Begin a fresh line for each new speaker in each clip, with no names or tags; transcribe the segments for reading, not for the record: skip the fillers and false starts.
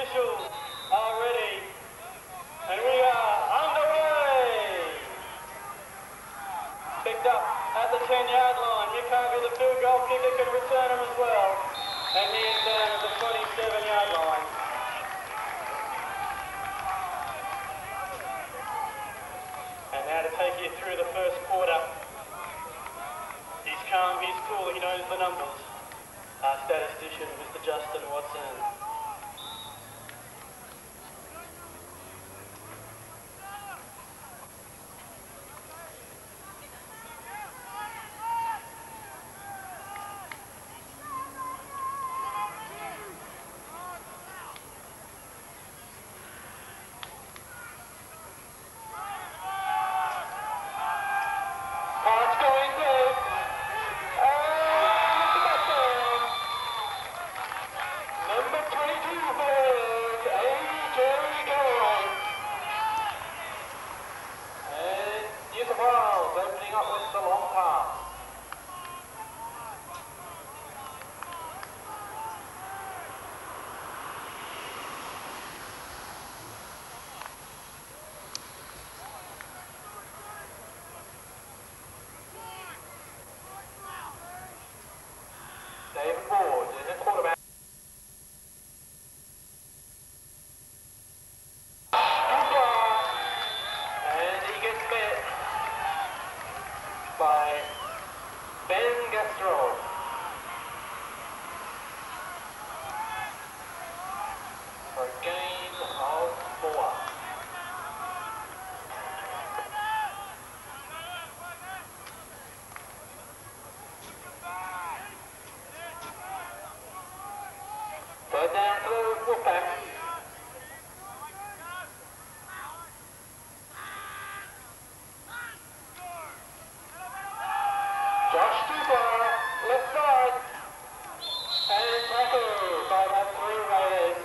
officials are ready. And we are underway. Picked up at the 10-yard line. Mick Harvey, the field goal kicker, can return him as well. And he is down at the 27-yard line. And now to take you through the first quarter. He's calm, he's cool, he knows the numbers. Our statistician, Mr. Justin Watson. Opening up with the long pass. David Ford is the quarterback. And he gets met by Ben Gastrol. For a gain of 4. Third down for the Wolfpack. Josh Tupar, left side, and tackled by the 3 Raiders.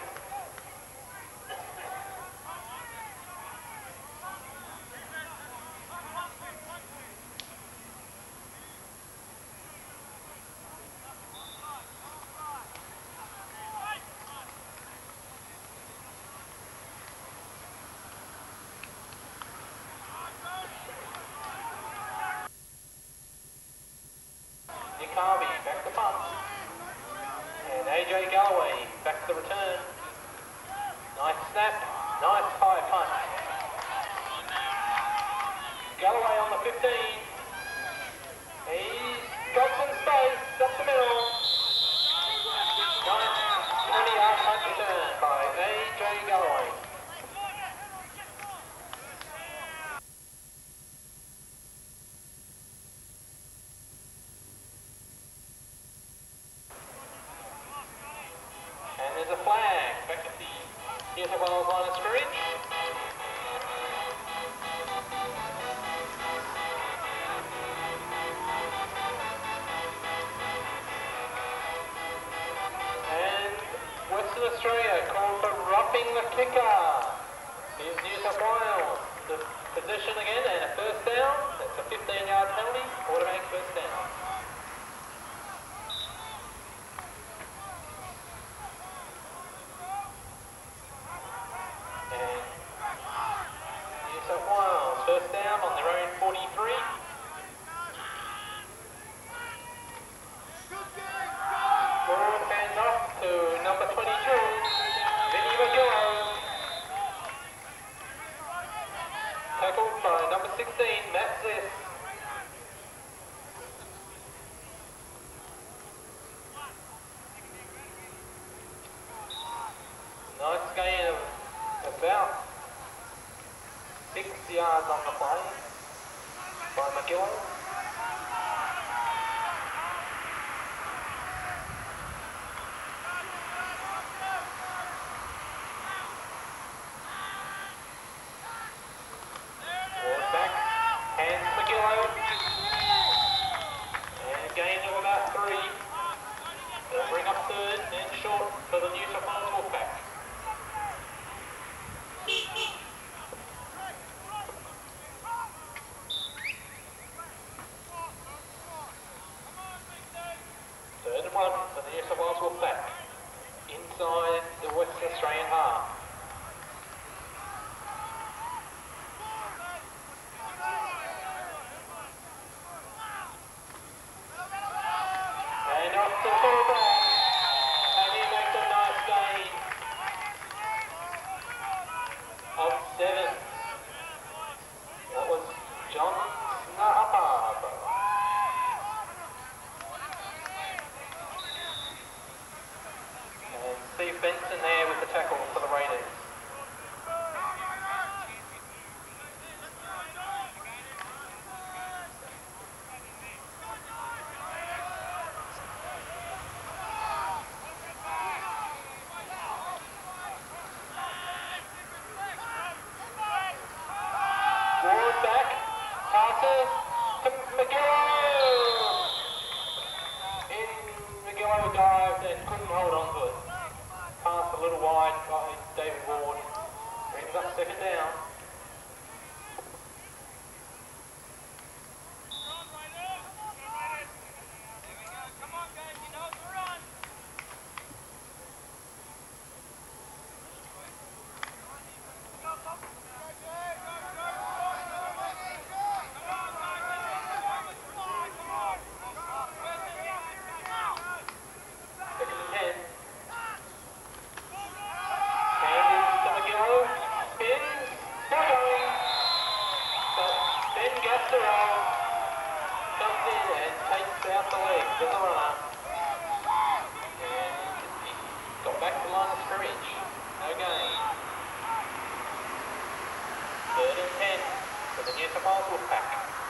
Nick Harvey back to punt. And AJ Galloway back to the return. Nice snap, nice high punt. Galloway on the 15. He's got some space, up the middle. Nice 20-yard punt return by AJ Galloway. And there's a flag back at the New South Wales line of scrimmage. And Western Australia called for roughing the kicker. Here's New South Wales. The possession again and a first down. That's a 15-yard penalty, automatic first down. First down on their own 43. Broad hands off to number 22, Vinny McGillo. Tackled by number 16, Matt Ziss. Nice gain of about 6 yards on the play by McGillen. Forward back, hands McGillen. And a gain of about 3. They'll bring up third and short for the New South Wales Wolfpack. per inch. No gain. 3rd and 10 for the New South Wales Wolfpack.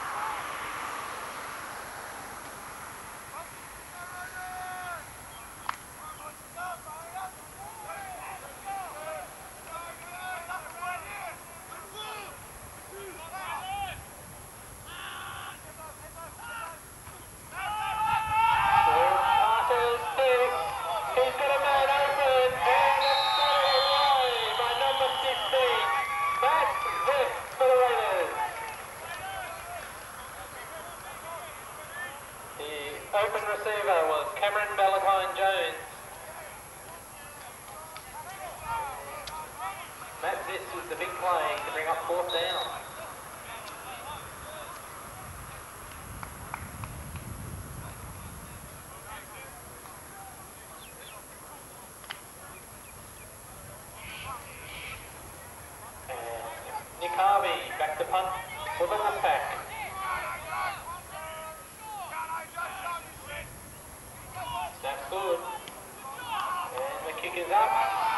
Open receiver was Cameron Valentine-Jones. Matt Ziss was the big play to bring up 4th down. And Nick Harvey back to punt for the Wolfpack. Snap's good. And the kick is up.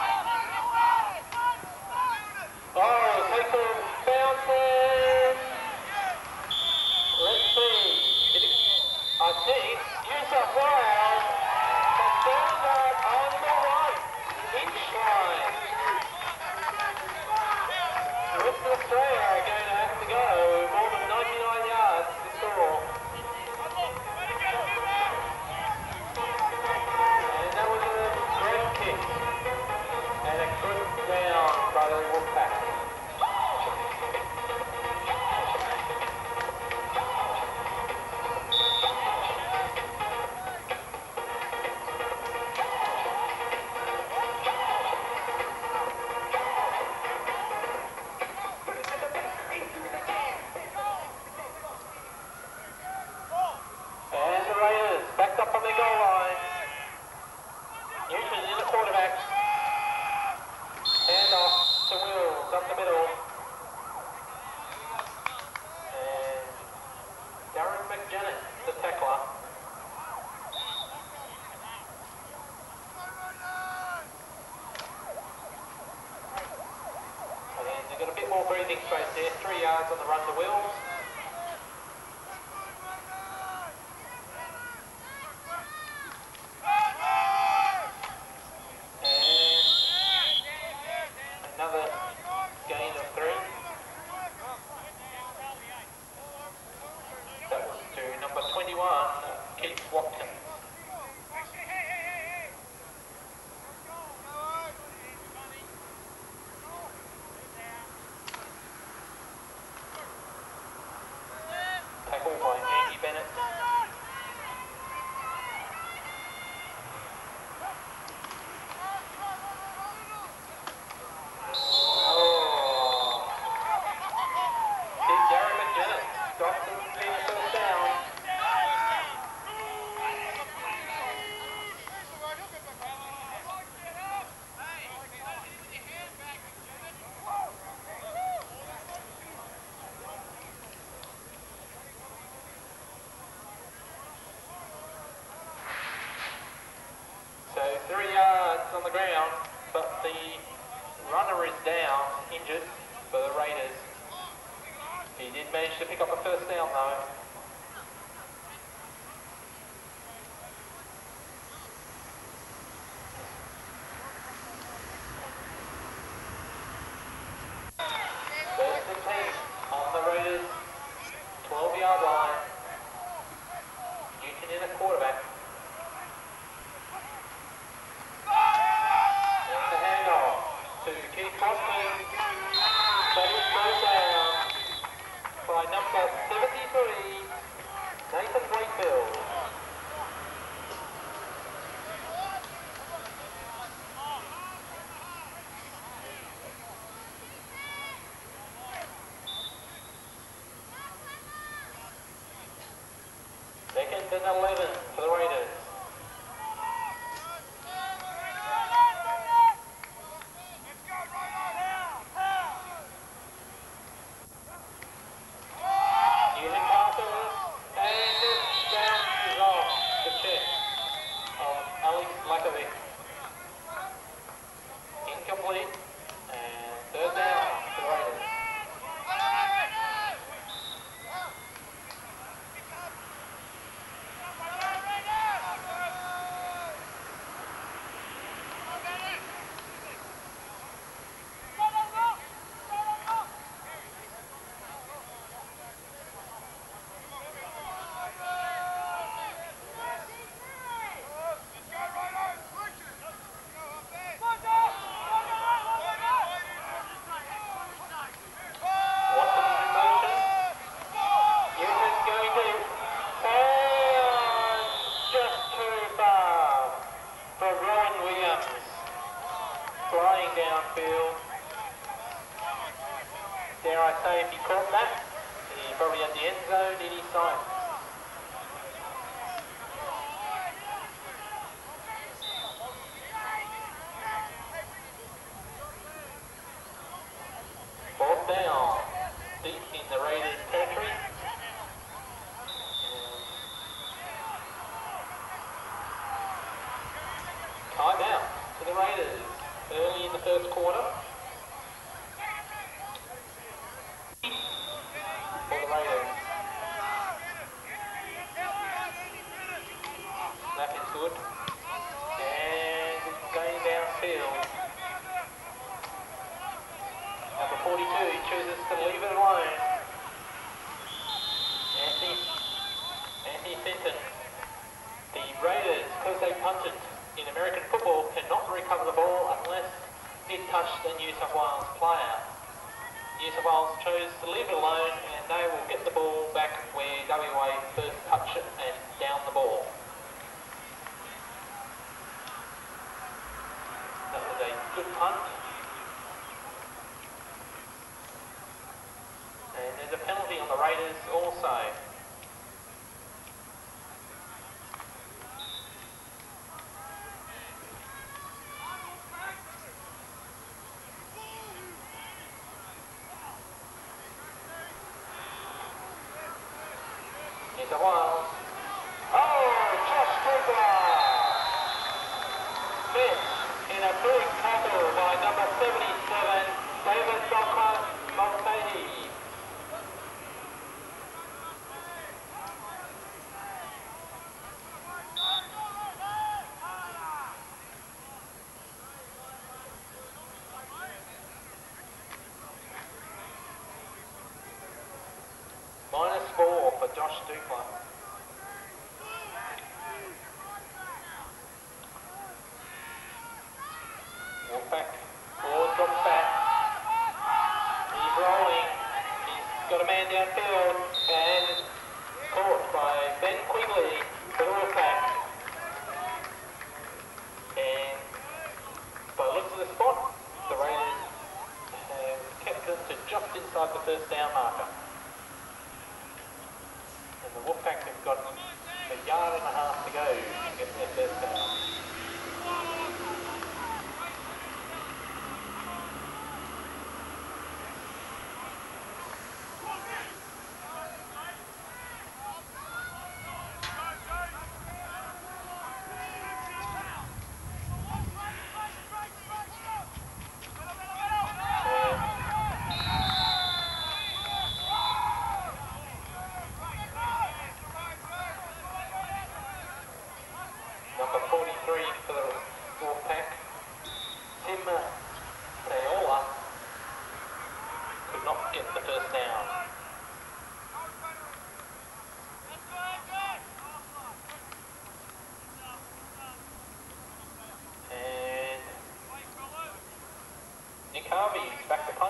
Oh, takes a bouncing. Let's see. I think New South Wales has found that on the right inch line. Western Australia are going to have to go more than 99 yards to score. And that was a great kick. And a good down by the Wolfpack. And the Raiders backed up on their goal line. Newton in the quarterback. Hand off to Wills up the middle. And Darren McJennis, the tackler. And they've got a bit more breathing space there. 3 yards on the run to Wills. Another gain of 3. That was to number 21, Keith Watkins. Tackle by Andy Bennett. So 3 yards on the ground, but the runner is down, injured for the Raiders. He did manage to pick up a 1st down though. First and 10 on the Raiders 12-yard line. Newton in a quarterback. And the handoff to Keith Watkins. That is thrown down by number 73, Nathan Wakefield. Second and 11 for the Raiders. Newton passes and it bounces off the chest of Alex Lakovic. going downfield. Dare I say, if he caught that, he probably had the end zone in his sight. Fourth down, deep in the Raiders' territory. Timeout to the Raiders early in the first quarter. For the Raiders. Snap is good. And going downfield. Number 42 chooses to leave it alone. Anthony Fenton. The Raiders, because they punted in American football, cannot recover the ball unless it touched a New South Wales player. New South Wales chose to leave it alone, and they will get the ball back where WA first touched it and down the ball. That was a good punt. And there's a penalty on the Raiders also. New South Wales. Oh, Josh Strickler! Missed in a big tackle by number 77, David Mulcahy. -4 for Josh Strickler. Wolfpack, ball drops back. He's rolling. He's got a man downfield and caught by Ben Quigley for the Wolfpack. And by the looks of the spot, the Raiders have kept them to just inside the first down marker. And the Wolfpack have got a yard and a half to go to get their first down. Number 43 for the Wolfpack, Tim Tayola, could not get the first down. And Nick Harvey is back to punt.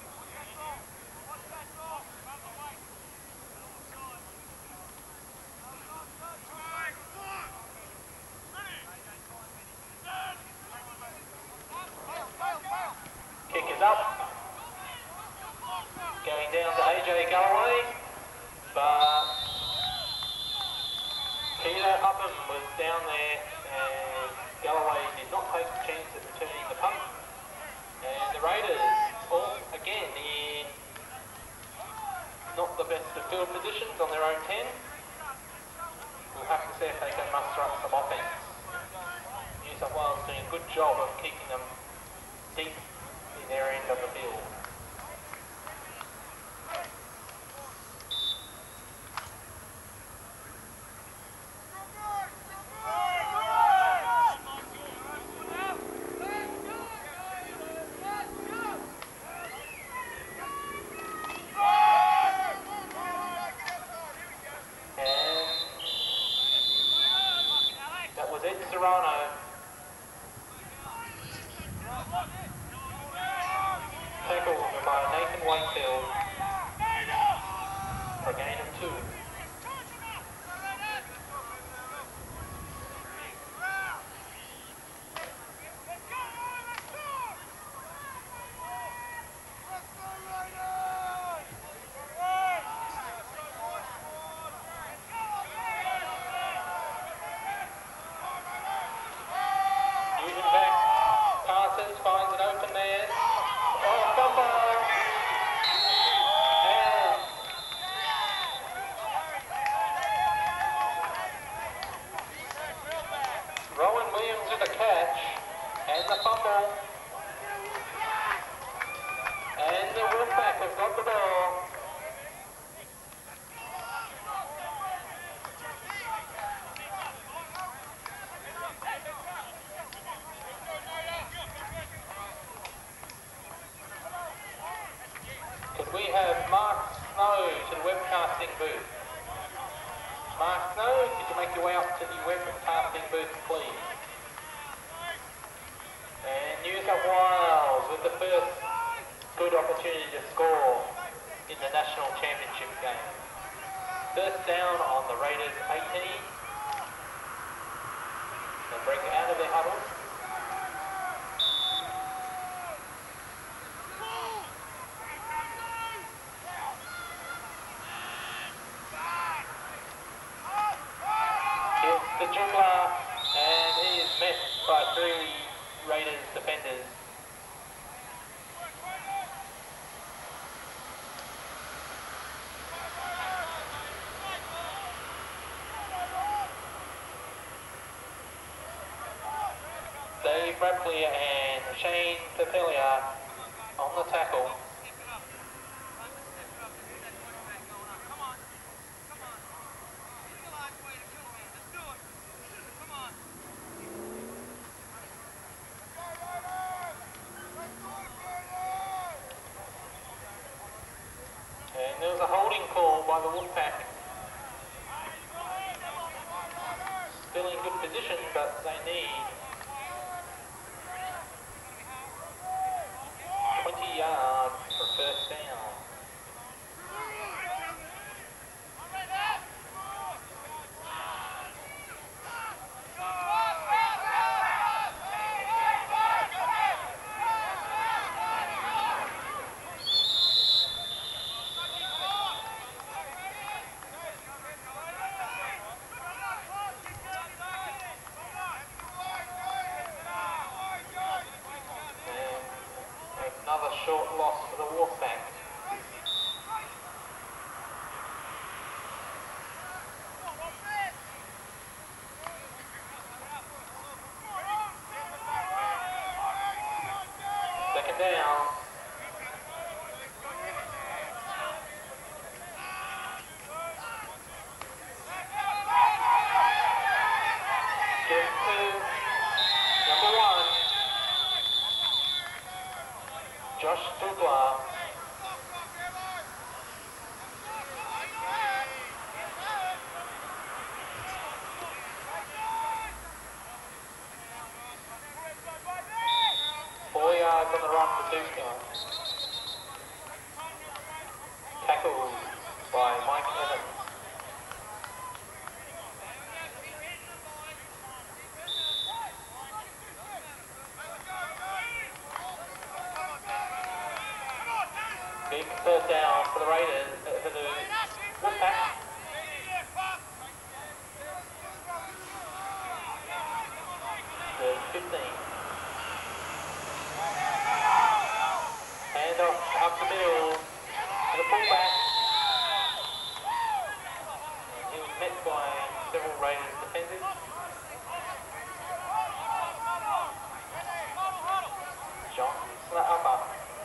Kick is up, going down to AJ Galloway, but Peter Upham was down there and Galloway did not take the chance at returning the punt. And the Raiders, all again in not the best of field positions on their own 10. We'll have to see if they can muster up some offence. New South Wales doing a good job of keeping them deep in their end of the field. That was Ed Serrano. Tackle the fumble. And the Wolfpack have got the ball. Could we have Mark Snow to the webcasting booth? Mark Snow, could you make your way up to the webcasting booth, please? And New South Wales with the first good opportunity to score in the National Championship game. First down on the Raiders 18. They break out of their huddle. Here's the dribbler, and he is met by 3 Raiders defenders. Dave Rapley and Shane Papelia on the tackle. And there was a holding call by the Wolfpack. Still in good position, but they need 20 yards for first down. Another short loss for the Wolfpack. Second down. Get to number 1. Josh Dugla. Four yards on the run for Toucan. Tackled by Mike Evans. Big third down for the Raiders, for the Wolfpack. The 15. Hand off up the middle to the fullback. He was met by several Raiders defenders. Johnson's the upper.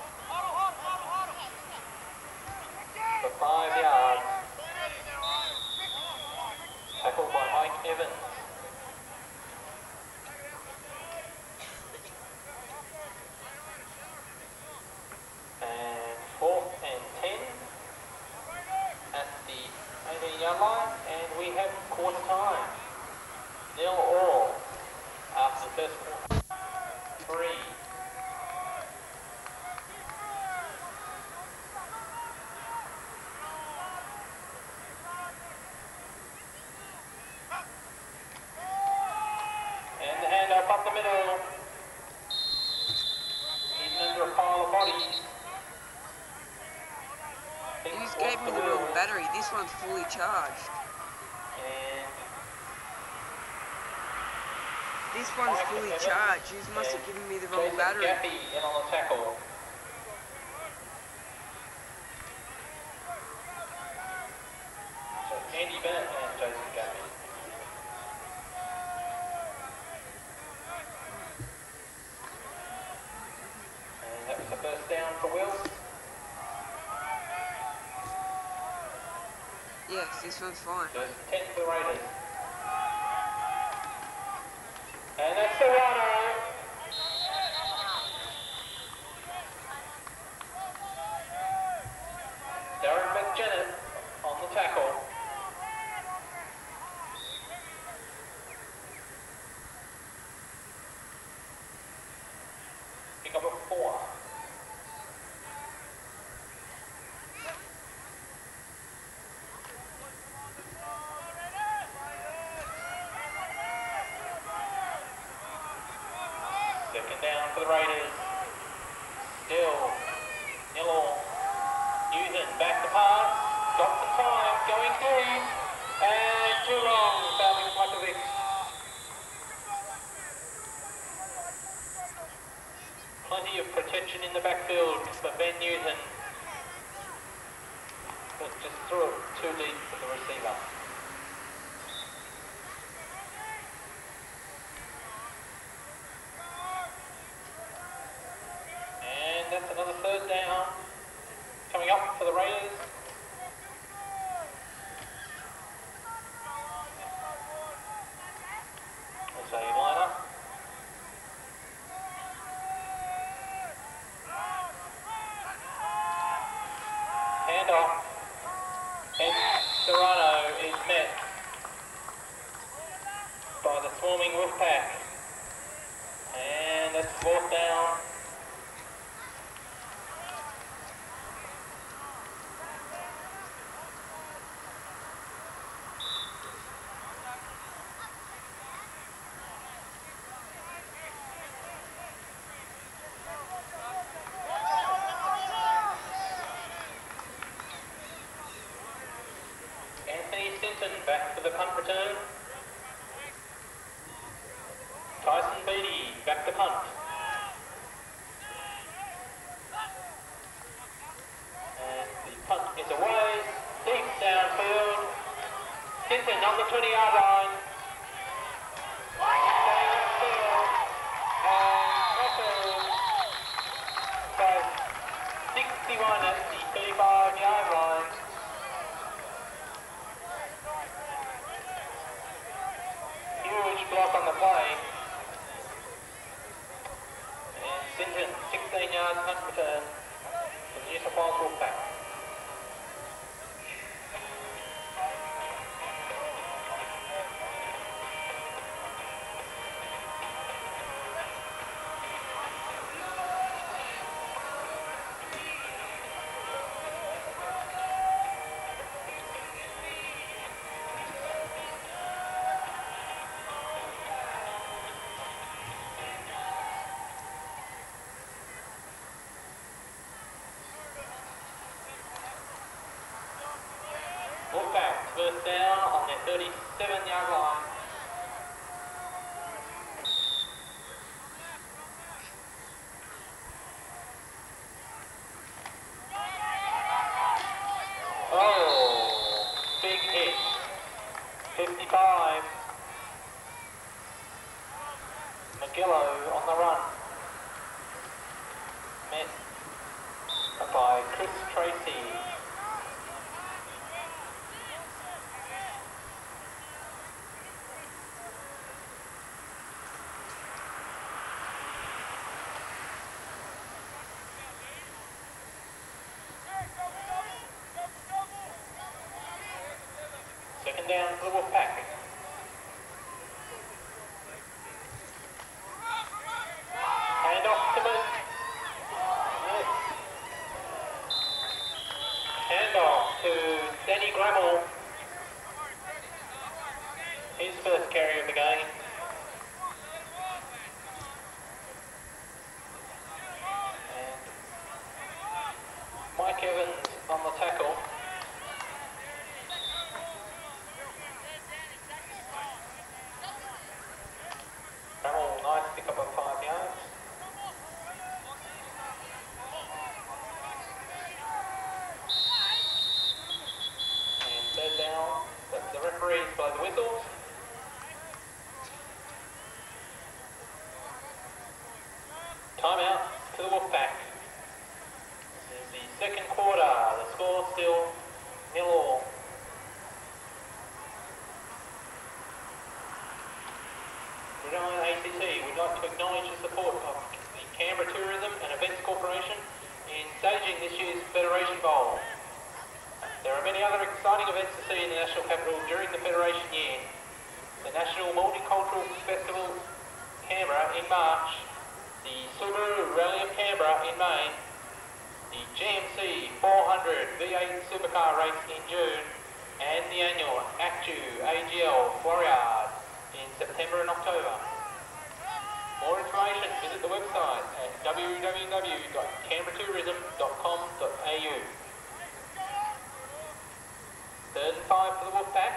For 5 yards. Tackled by Mike Evans. And 4th and 10 at the 18-yard line, and we have quarter time. 0-all after the first quarter. 3. And the handoff up the middle. Hidden under a pile of bodies.
You just gave me the wrong battery. This one's fully charged.
And
This one's fully charged. You must have given me the wrong battery.
Gaffey in on the tackle. So Andy Bennett and Jason Gaffey. for Will.
Yes, this one's fine.
Just 10 for the Raiders. And that's Serrano. Darren McJennet on the tackle. Pick up a 4. Second down for the Raiders. Still, Nilo, Newton back to pass. Got some time, going deep. And too long, fouling Flakovic. Plenty of protection in the backfield for Ben Newton. But just threw it too deep for the receiver. And that's another third down. Coming up for the Raiders. That's a liner. Handoff. And Serrano is met by the swarming Wolfpack. And that's 4th down. Anthony Stinson back for the punt return. Tyson Beattie back to punt. And the punt is away, deep downfield. Stinson on the 20-yard line. Staying upfield. And tackled by 61 at the 35-yard line. Huge block on the play. And Stinson, 16 yards punt return for the New South Wales Wolfpack. Wolfpack, first down on their 37-yard line. Oh, big hit. 55. McGillo on the run. Met by Chris Tracy. Second down for the Wolfpack. Hand off to yes. Hand off to Danny Grammel. His first carry of the game. And Mike Evans on the tackle. Grammel, nice pick up of 5 yards. And third down, but the referees blow the whistles. Timeout to the Wolfpack. Canberra Tourism and Events Corporation in staging this year's Federation Bowl. There are many other exciting events to see in the National Capital during the Federation year. The National Multicultural Festival Canberra in March, the Subaru Rally of Canberra in May, the GMC 400 V8 Supercar Race in June, and the annual ACTU AGL Floriade in September and October. More information, visit the website at www.canberratourism.com.au. 3rd and 5 for the Wolfpack.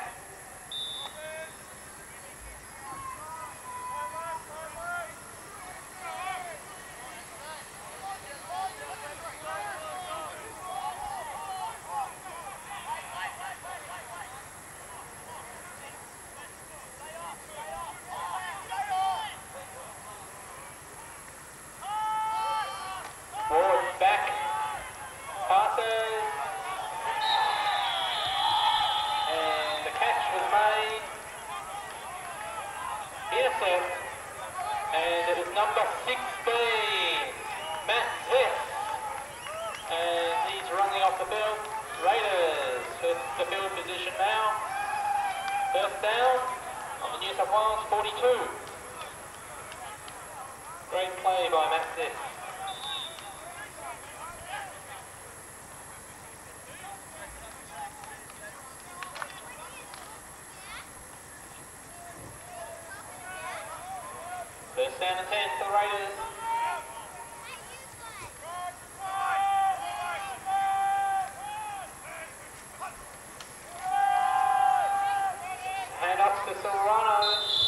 Ward back, passes, and the catch was made, intercept, and it was number 16, Matt Ziff, and he's running off the field. Raiders, the field position now, 1st down on the New South Wales 42. Great play by Matt Ziff. First down and 10 for the Raiders. Hand up to Serrano.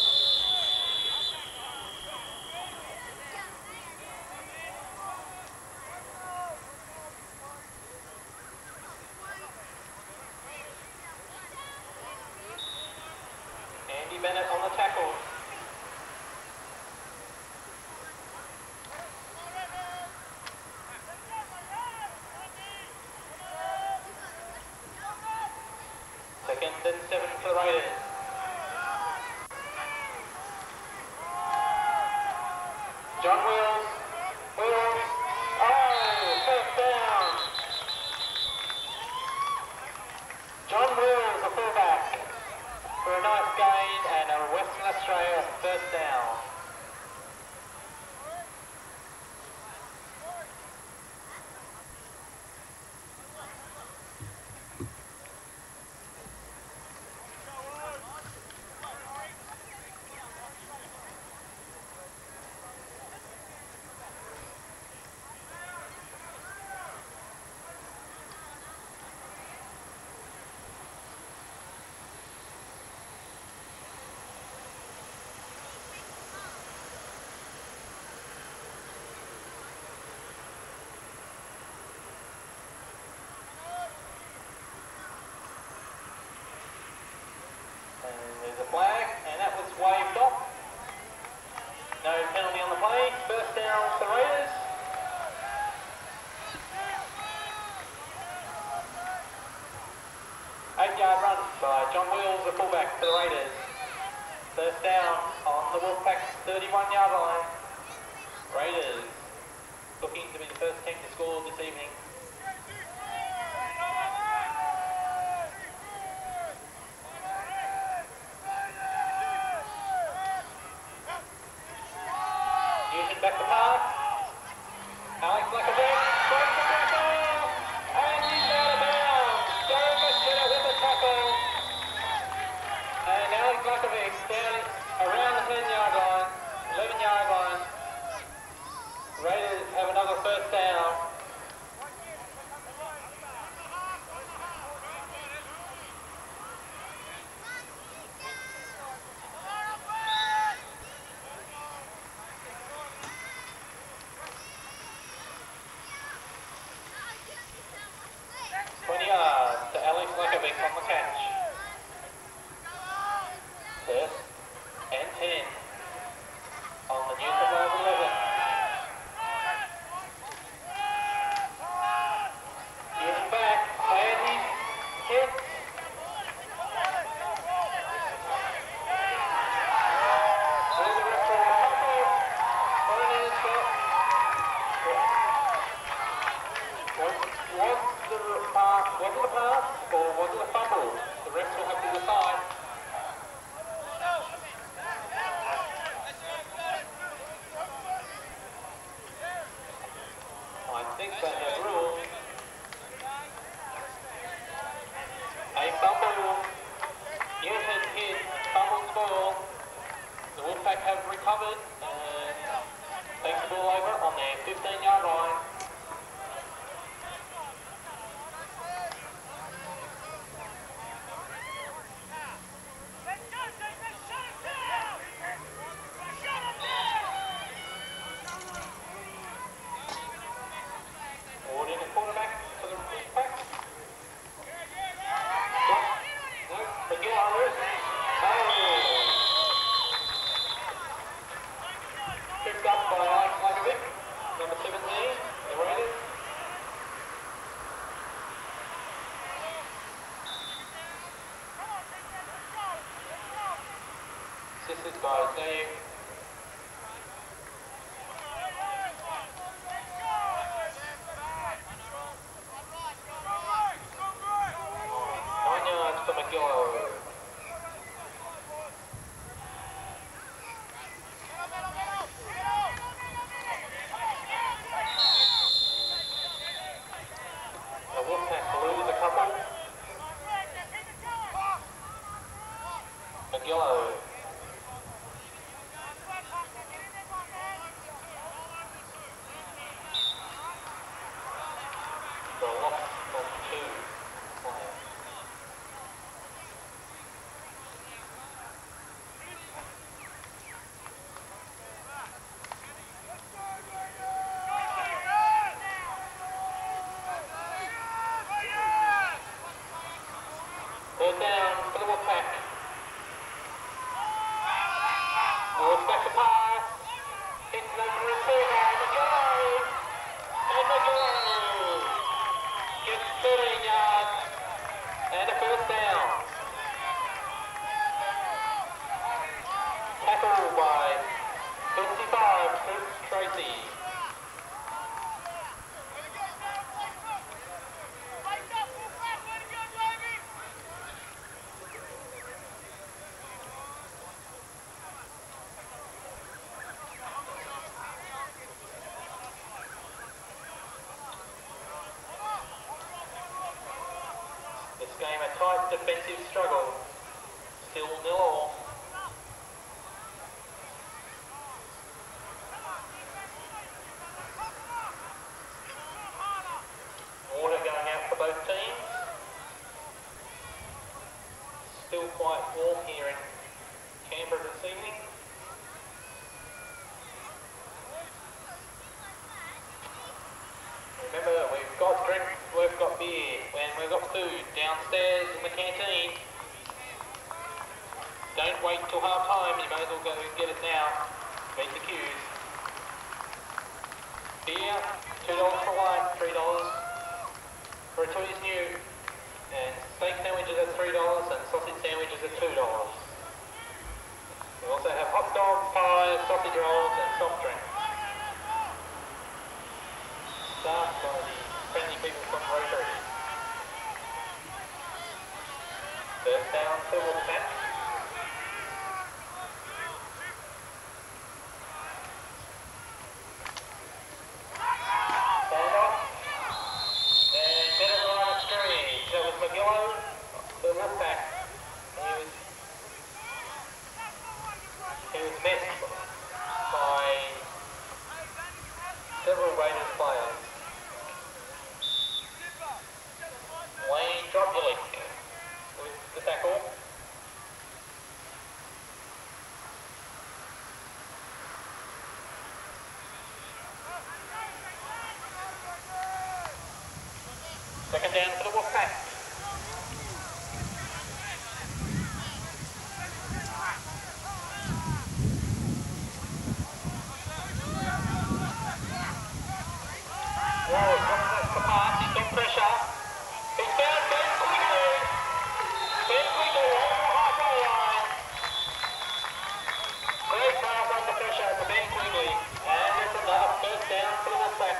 Andy Bennett on the tackle. Second and 7 for the Raiders. John Wills. Wills. Oh, 1st down. John Wills, a fullback, for a nice gain and a Western Australia 1st down. There's a flag, and that was waved off. No penalty on the play. 1st down for the Raiders. Eight-yard run by John Wills, the fullback for the Raiders. 1st down on the Wolfpack's 31-yard line. Raiders looking to be the first team to score this evening. Back to pass. Alex Lacazette breaks the tackle, and he's out of bounds. Darren Messina with the tackle, and Alex Lacazette down around the 10-yard line, 11-yard line. Raiders have another 1st down. To Alex Lacazette on the catch. 1st and 10 on the New South Wales 11. think they have rules. A fumble. Newton hit, fumbled ball. The Wolfpack have recovered and takes the ball over on their 15-yard line. Ward in the quarterback for the Wolfpack. No, McGill. Picked up by Alex Lagovic, number 17, the Raiders. Assisted by Dave. For McGill. The Wolfpack lose a couple. McGill. The loss of 2. Third down for the Wolfpack. The Wolfpack to pass. Hits number receiver, McGill. And McGill gets 13 yards and a first down. Tackle by 55, Chris Tracy. This game a tight defensive struggle, still 0-0. Water going out for both teams. Still quite warm here in Canberra this evening. Remember, we've got drink, we've got beer, and we've got food downstairs in the canteen. Don't wait till half time, you may as well go and get it now. Meet the queues. Beer, $2 for one, $3 for a Toys New. And steak sandwiches at $3 and sausage sandwiches at $2. We also have hot dogs, pies, sausage rolls and soft drinks. Staffed by the friendly people from Rotary. First down to Wolfpack. Stand off. And better line of scrimmage. That was McGill, the Wolfpack. He was met by several Raiders players. Wayne Dropulik with the tackle. Second down for the Wolfpack. Whoa, drops the pass, he's got pressure. He's found Ben Quigley. Ben Quigley on the halfway line. Great pass under pressure to Ben Quigley. And it's another first down for the Wolfpack.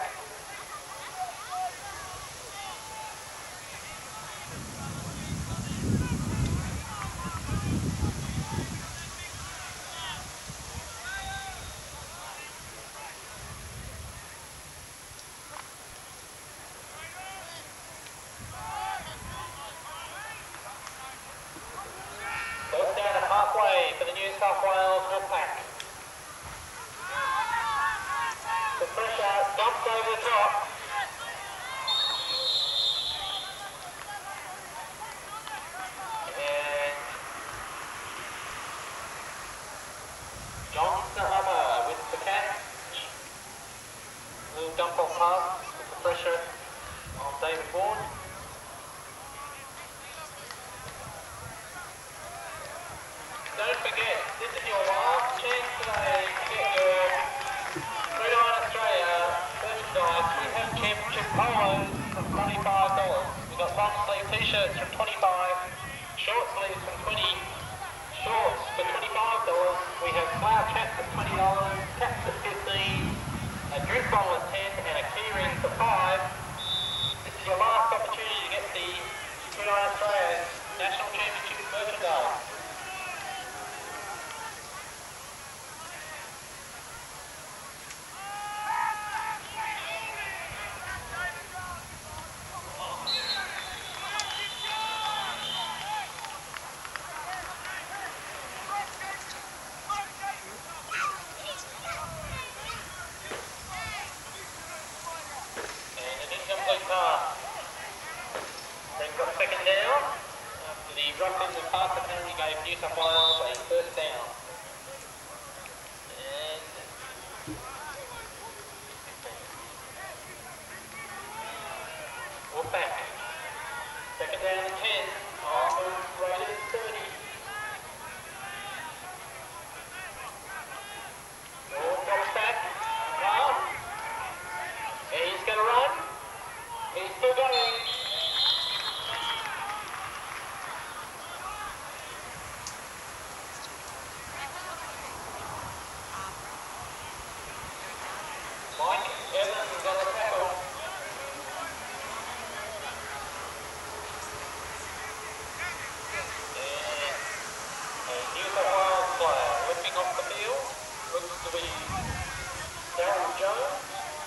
South Wales Wolfpack. The pressure dumps over the top. And John Sahama with the catch. Little dump off pass with the pressure on David Ward. Don't forget, this is your last chance today to get your Gridiron Australia merchandise. We have championship polos for $25. We've got long sleeve t-shirts from $25, short sleeves from $20, shorts for $25. We have flower caps at $20, caps at $15, a drink bottle at $10, and a key ring for $5. This is your last opportunity to get the Gridiron Australia National Championship merchandise. Brings up second down. After the rough-in the pass apparently gave New South Wales a first down. And Wolfpack. Second down and 10. Offense rated 30. Ward drops back. He's going to run. He's still going. Mike Evans is going to tackle. And a New South Wales player limping off the field. Looks to be Darryl Jones.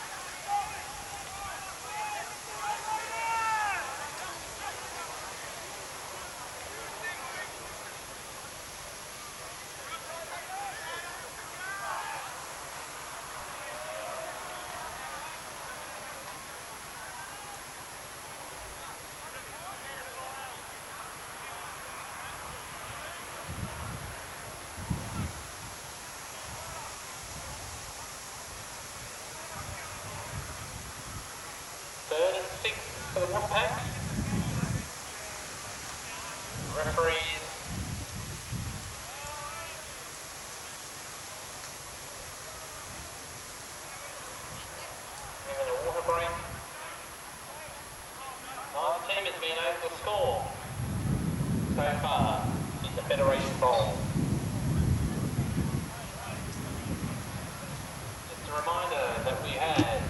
Third and 6 for the Wolfpack. Referees having a water break. Neither team has been able to score so far in the Federation Bowl. Just a reminder that we had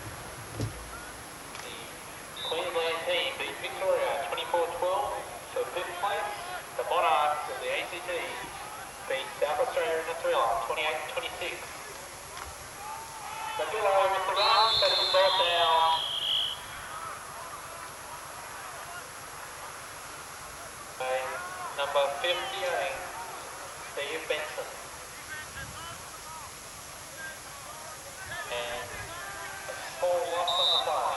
Queensland team beat Victoria 24-12 for 5th place. The Monarchs of the ACT beat South Australia in the Thriller 28-26. Magillo with the run, but it's brought down. By number 58, Steve Benson. And a small loss on the play.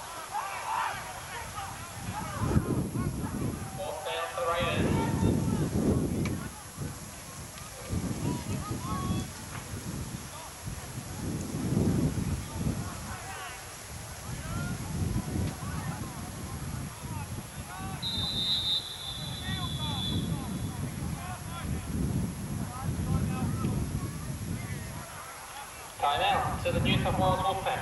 Time out to the New South Wales Wolfpack.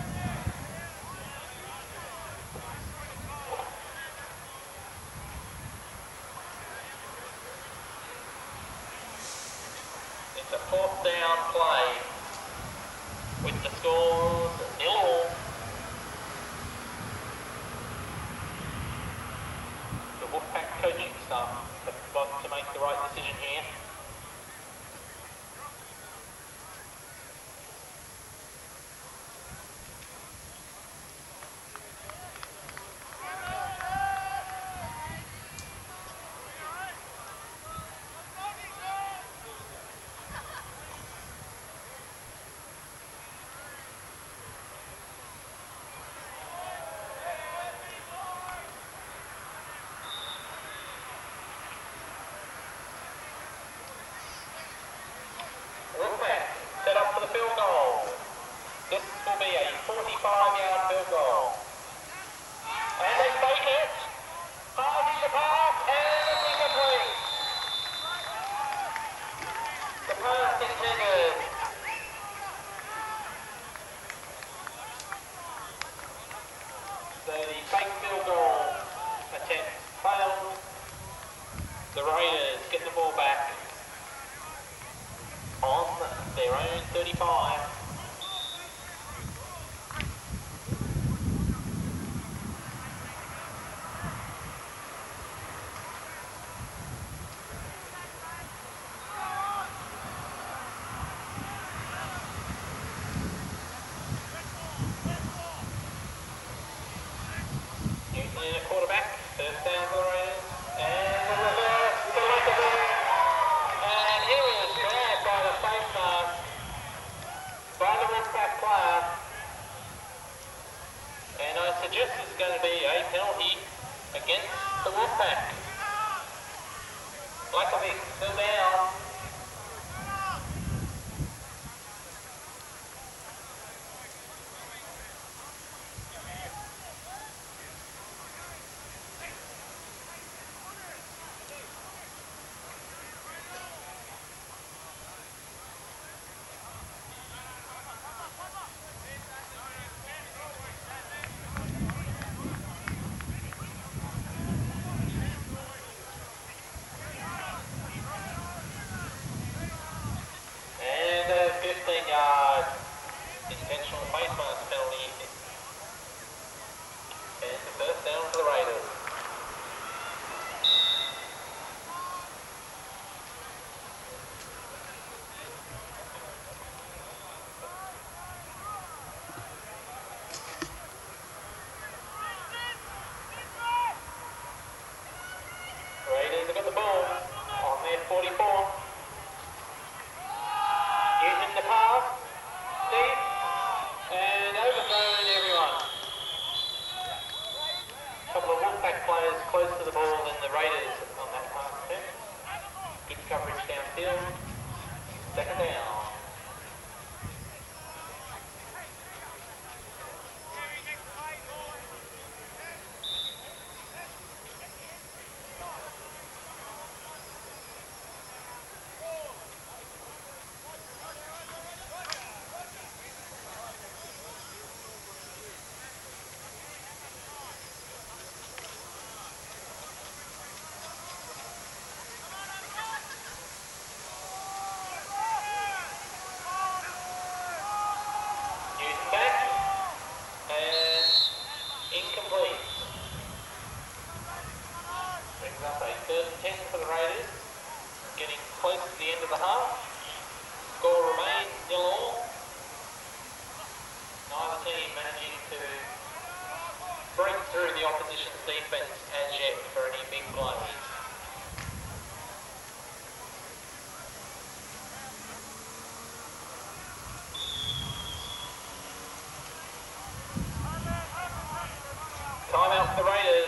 It's a 4th down play with the scores 0-all. The Wolfpack coaching staff have got to make the right decision here. 45-yard field goal. And they fake it. Passing the pass, and it's incomplete. The pass intended. So the fake field goal attempt failed. The Raiders get the ball back on their own 35. Newton in a quarterback, first down for the Raiders, and the reverse to Lackaby. And he was grabbed by the face mask by the Wolfpack player. And I suggest this is going to be a penalty against the Wolfpack. Lackaby still down. And a 15-yard intentional face mask penalty. And the first down for the Raiders. Raiders have got the ball on their 44. Using the pass, deep, and overthrown everyone. A couple of Wolfpack players close to the ball than the Raiders on that pass attempt. Good coverage downfield. Second down. Newton back, and incomplete. Brings up a 3rd and 10 for the Raiders. Getting close to the end of the half. Score remains 0-0. Neither team managing to break through the opposition's defence as yet for any big plays. Timeout for the Raiders.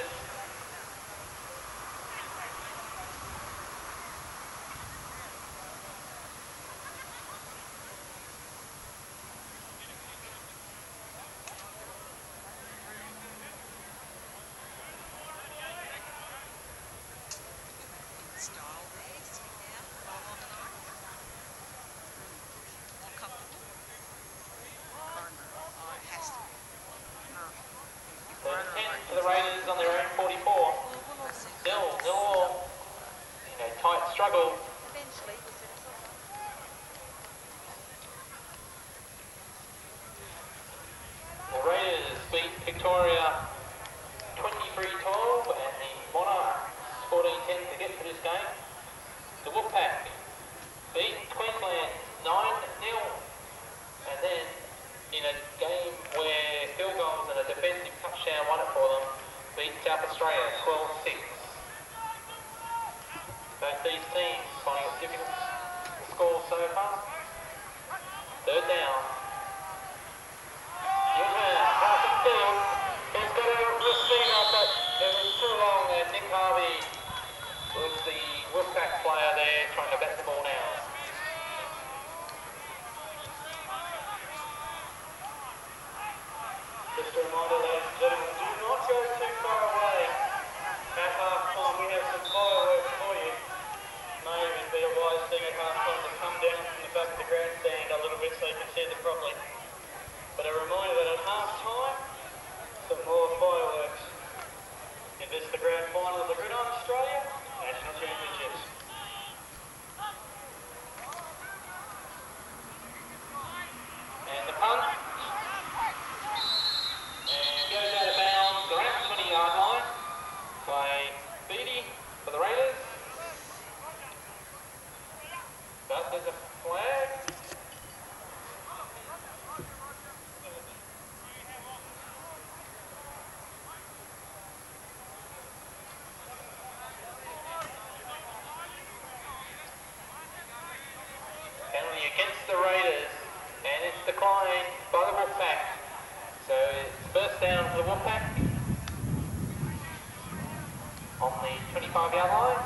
Style there, sitting down, roll on the night. More comfortable. Oh, it has to be. No.
Third and 10 for the Raiders on their own 44. Still 0-0. In a tight struggle.
Eventually, we'll set us off.
The Raiders beat Victoria 23-12 and the Monarchs 14-10 to get to this game. The Wolfpack beat Queensland 9-0, and then in a game where field goals and a defensive touchdown won it for them, beat South Australia 12-6. Both these teams finding it difficult to score so far. Third down. Newman, passing field. He's got a receiver, but it was too long, and Nick Harvey was the Wolfpack player there trying to bat the ball down. Just a reminder, ladies and gentlemen, do not go too far away. At half time, we have some fireworks for you. Maybe it'd be a wise thing at half time to come down from the back of the grandstand a little bit so you can see them properly. But a reminder that at half time, some more fireworks. And this is the grand final of the Gridiron Australia National Championships. And the punt. And goes out of bounds around the 20-yard line by Beattie for the Raiders. But there's a flag. Penalty against the Raiders, and it's declined by the Wolfpack. So it's first down for the Wolfpack on the 25-yard line.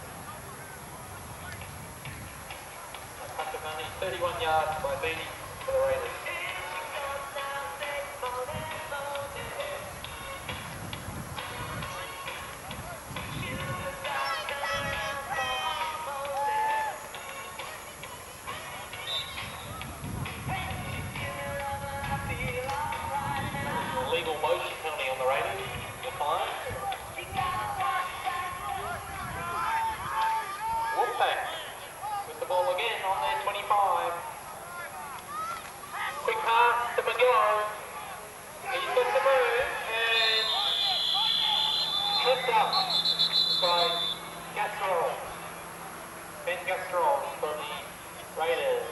A punt of only 31 yards by Beattie for the Raiders. Legal motion penalty on the Raiders. Decline. Wolfpack with the ball again on their 25. Quick pass to McGill. He's got the move and tripped up by Gastrol. Ben Gastrol for the Raiders.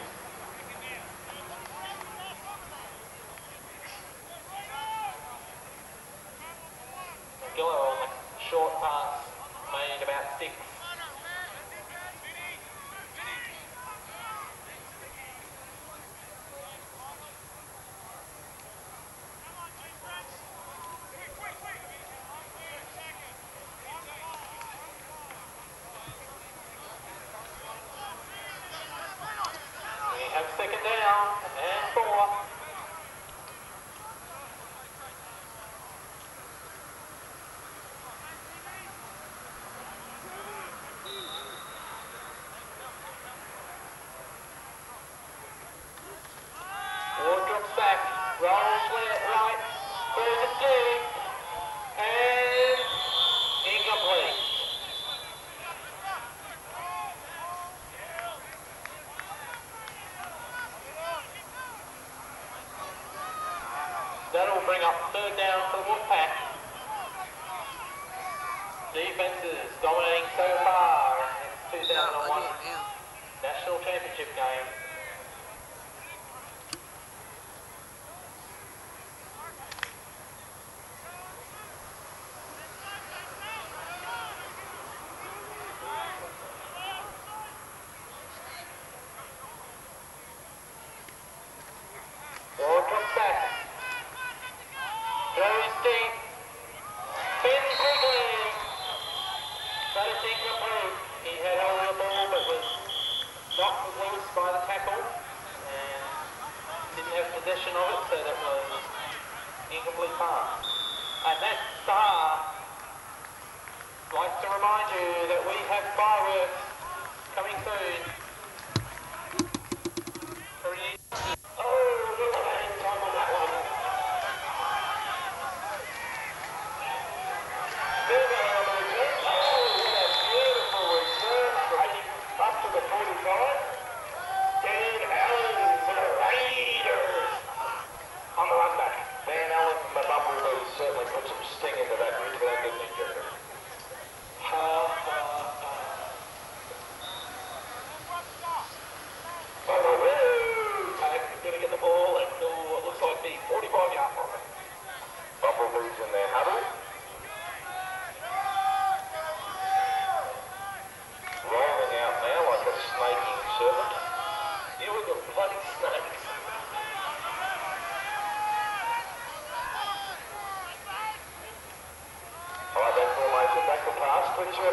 Gillo on the short pass made about 6. We have second down and 4. Ward drops back, rolls right, throws it deep, and incomplete. That'll bring up third down for the Wolfpack. Defenses dominating so far in this 2001 National Championship game. Ward drops back. Throws deep. Spins quickly. But it's incomplete. He had hold of the ball but was knocked loose by the tackle and didn't have possession of it, so that was incomplete pass. And that's the half. I'd like to remind you that we have fireworks coming soon.
Certainly put some sting into that ridge, but that didn't injure him.
Going to get the ball and what looks like the 45-yard line.
Bumblebees in their huddle. Rolling out now like a snaking serpent.
You with the bloody snakes.
Alright, that formation back to pass.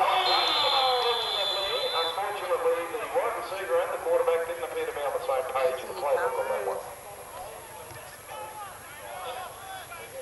Unfortunately, the wide receiver and the quarterback didn't appear to be on the same page in the playbook on that one.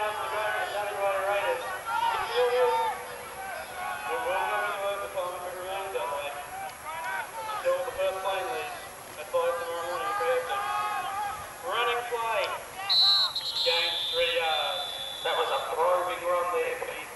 yards to go for the WA Raiders. It's 0-0. It will go into overtime if it remains that way. Until the first plane leaves at 5 tomorrow morning if we have to. Running play. Gains 3 yards.
That was a probing run there, Pete.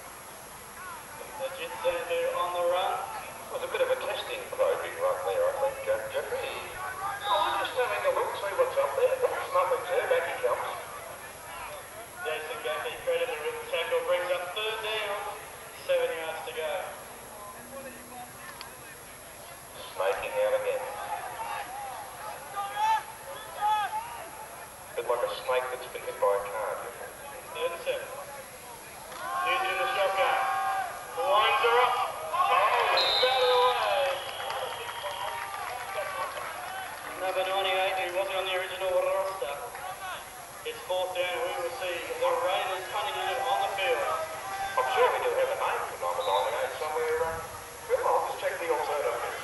Legit Sandu on the run.
It was a bit of a testing probing run there, I think, Jeffrey. Oh, just having a look, see what's up there. Nothing's there, back he comes.
Jason Gaffey credited with the tackle, brings up 3rd down, 7 yards to go.
Snaking out again. Bit like a snake that's been hit by a car, Jeffrey.
3rd and 7. Newton in the shotgun. The lines are up. Oh, he's batted away. Number 98, who wasn't on the original roster. It's 4th down, and we will see the Raiders punting unit on the field.
I'm sure we do have a name for number 98 somewhere. Well, I'll just check the alternative list.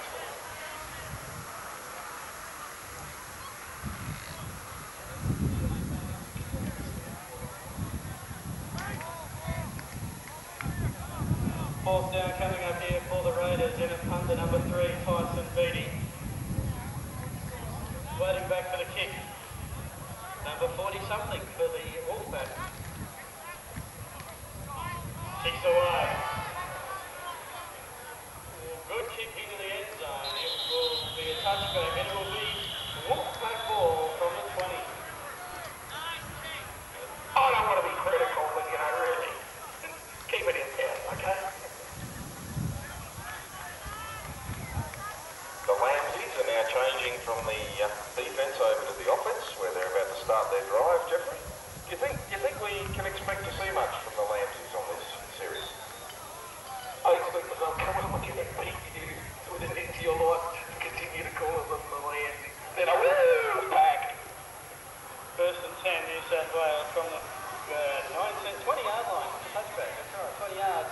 Fourth down coming up here for the Raiders, in at punter number 3, Tyson Beattie. Waiting back for the kick. Number 40-something for the Wolfpack. Kicks away. Good kick into the end zone. It will be a touchback and it will be Wolfpack ball from the 20.
I don't want to be critical, but, really, keep it in there, okay? The Lambsies are now changing from the defence over to the offence, where they're about to start their drive, Jeffrey. Do you think we can expect to see much from the Lambsies on this series?
I expect that they'll come up and beat you with an into your life to continue to call them the Lambsies. Then I will back.
1st and 10, New South Wales from the 20-yard line. Touchback, that's right, 20 yards.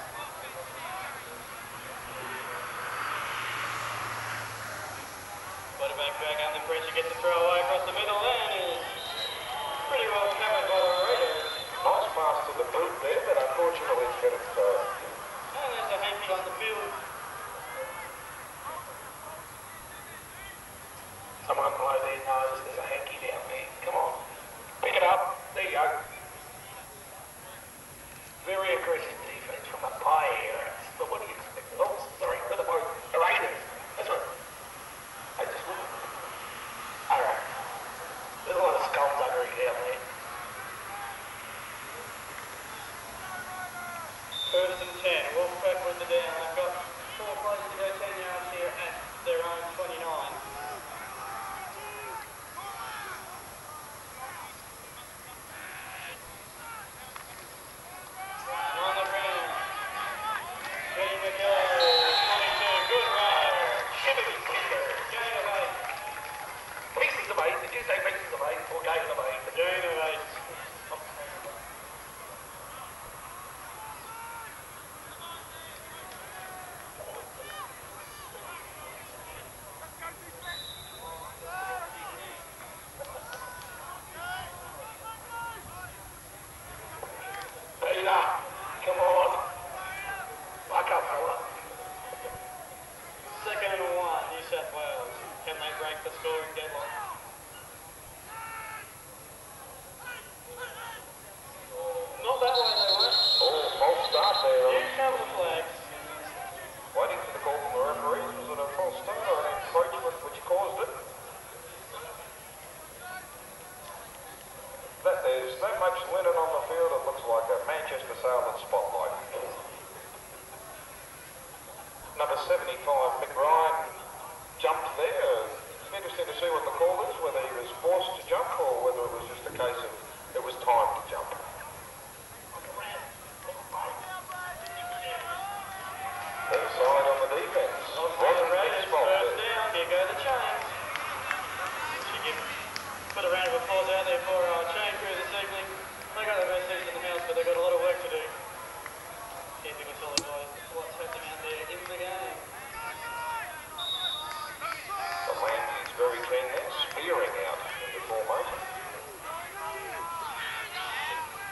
Quarterback back under pressure, gets the throw away across the middle and is pretty well covered by the Raiders.
Nice pass to the boot there, but unfortunately it's got its toe.
And there's a hanky on the field.
Someone below their nose, there's a hanky down there. Come on. Pick it up. There you go. Very aggressive defence from the Pirates. But what do you expect? Oh, sorry, for the Raiders. That's right. I just look. Alright. There's a lot of skulls under it down there.
1st and 10, Wolfpack with the down. They've got 4 plays to go, 10 yards here at their own 29. On the ground, Benny McGill, 22, good run.
Jimmy Kinder.
Gain of 8.
Pieces of 8. Did you say pieces of 8 or gain of 8?
Gain of 8.
Peter, come on. Back up, fella.
2nd and 1, New South Wales. Can they break the scoring deadlock? Not that way they won't.
Oh, false start there.
Here come the flags.
Waiting for the call from the referees. Was it a false start or an encroachment which caused it? There's that much linen on the field, it looks like a Manchester Salmon spotlight. Number 75, Mick Ryan, jumped there. It's interesting to see what the call is, whether he was forced to jump or whether it was just a case of it was time to jump. There's a side on the defence.
The Raiders, 1st down, here go the Chains. Put a round of applause out there for our chain crew this evening. They got the best seats in the house, but they've got a lot of work to do. Keeping us all advised what's happening out there in the game.
The Lambsies very keen there, spearing out into formation.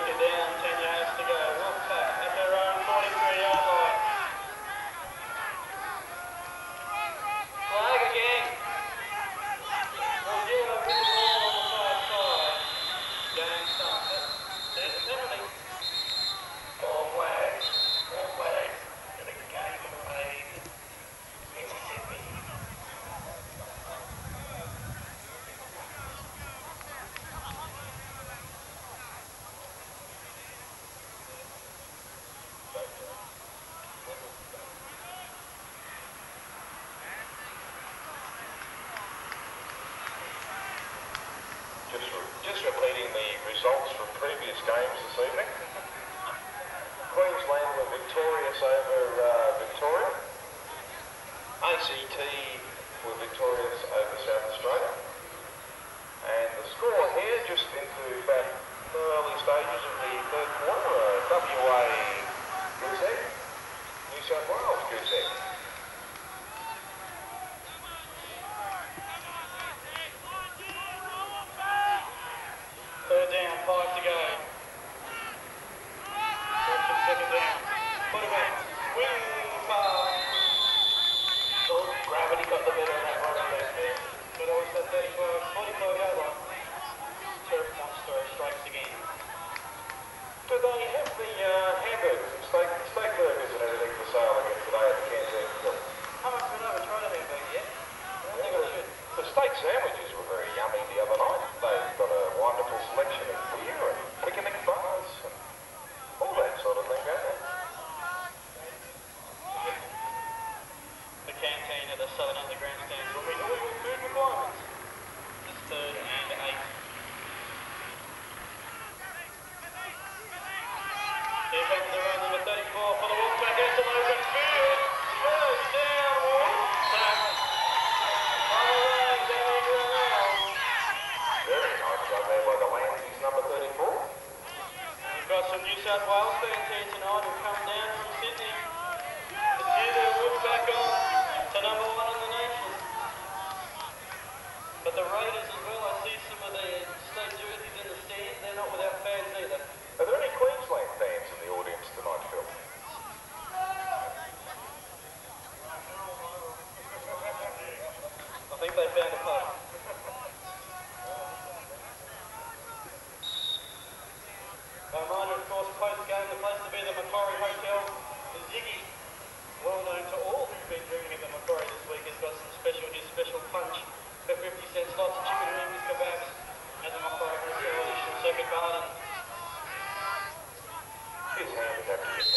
Second down, 10 yards to go. Wolfpack at their own 43-yard line. Flag again. New Zealand with the ball on the far side. Game started. There's a penalty.
Four flags. And a game away in Sydney.
Just repeating the results from previous games this evening. Queensland were victorious over Victoria. ACT were victorious over South Australia. And the score here, just into about the early stages of the third quarter, WA goose egg, New South Wales goose egg.
Third down, 5 to go. Second down. Quarterback. Wing pass.
Oh, gravity got the better of that running back there.
But always that 45-yard line. Turf monster strikes again.
Do they have the hamburgers and steak burgers and everything for sale again today at the canteen?
How much have I never tried a hamburger yet? I think I should.
The steak sandwiches were very yummy the other night. They've got a wonderful selection of beer and picnic bars and all that sort of thing, don't they?
The canteen at the Southern Underground stands will meet all your food requirements. It's 3rd and 8. Here comes the run, number 34 for the Wolfpack. It's an open field. First down, Wolfpack.
Very nice job there by the Landsies, number 34.
We've got some New South Wales fans here tonight who've come down from Sydney to cheer their Wolfpack on to number 1 in the nation. But the Raiders as well, I see some of their state jerseys in the stand. They're not without fans either.
Are there any Queensland fans in the audience tonight, Phil?
I think they found a pub. A reminder, of course, post-game, the place to be, the Macquarie Hotel. The Ziggy, well known to all who've been drinking at the Macquarie this week, has got some special punch for 50 cents, lots of chicken wings, kebabs at the Macquarie Hotel in Circuit Garden.
His hand would have to get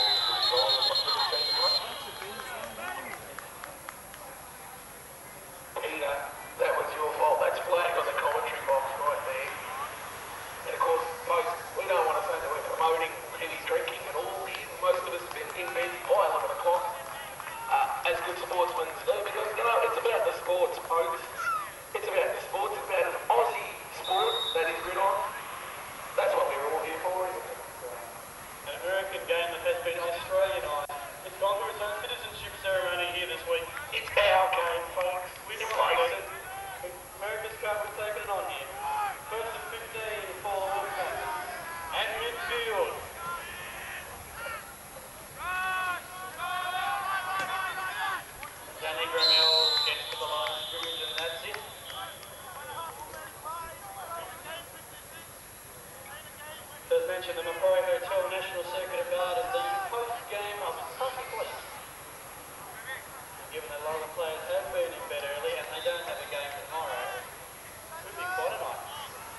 Peter, that was your fault. That's flag on the commentary box right there. And of course, we don't want to say that we're promoting heavy drinking at all here. Most of us have been in bed by 11 o'clock, as good sportsmen do, because, you know, it's about the sports, folks. It's about the sports. It's about an Aussie sport that is good on. That's what we're all here for, isn't it?
An American game that has been Australianised. It's gone through its own citizenship ceremony here this week.
It's our game, folks. We embrace it.
America's Cup, we've taken it on here. First and 15 for the Wolfpack. And midfield. Danny Grammel gets to the line of scrimmage and that's it. As mentioned, the Macquarie Hotel National Circuit of Art is the post-game of Sunny Place. Given that a lot of the players have been in bed early and they don't have a game tomorrow, it could be quite a night.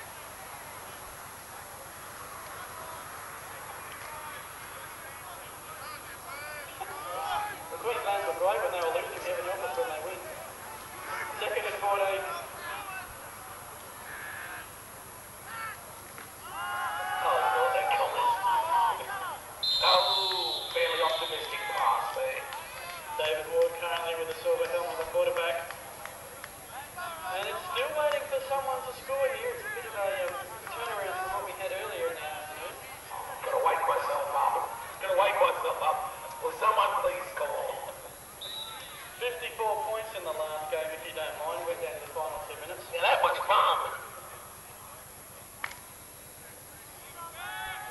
The Queensland were great when they were losing, Kevin Elvis when they win. Second and 14.
Fairly optimistic pass there.
David Ward currently with the silver helmet, the quarterback. And it's still waiting for someone to score here. It's a bit of a turnaround from what we had earlier in the afternoon.
Gotta wake myself up. Will someone please score?
54 points in the last game, if you don't mind. We're down to the final 2 minutes.
Yeah, that was fun.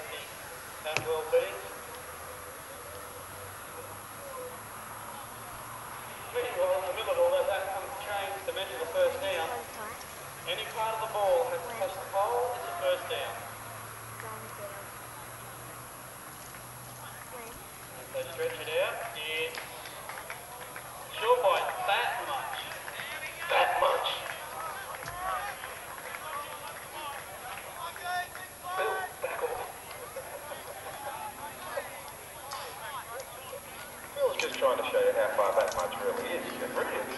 the Handball teams. Meanwhile, in the middle of all that, that comes trains to measure the first down. Any part of the ball has to touch the pole, it's a first down. If they stretch it out, it's short by that much.
That much. Bill, back off.
Phil's just trying to show you how far that much really is. You're brilliant.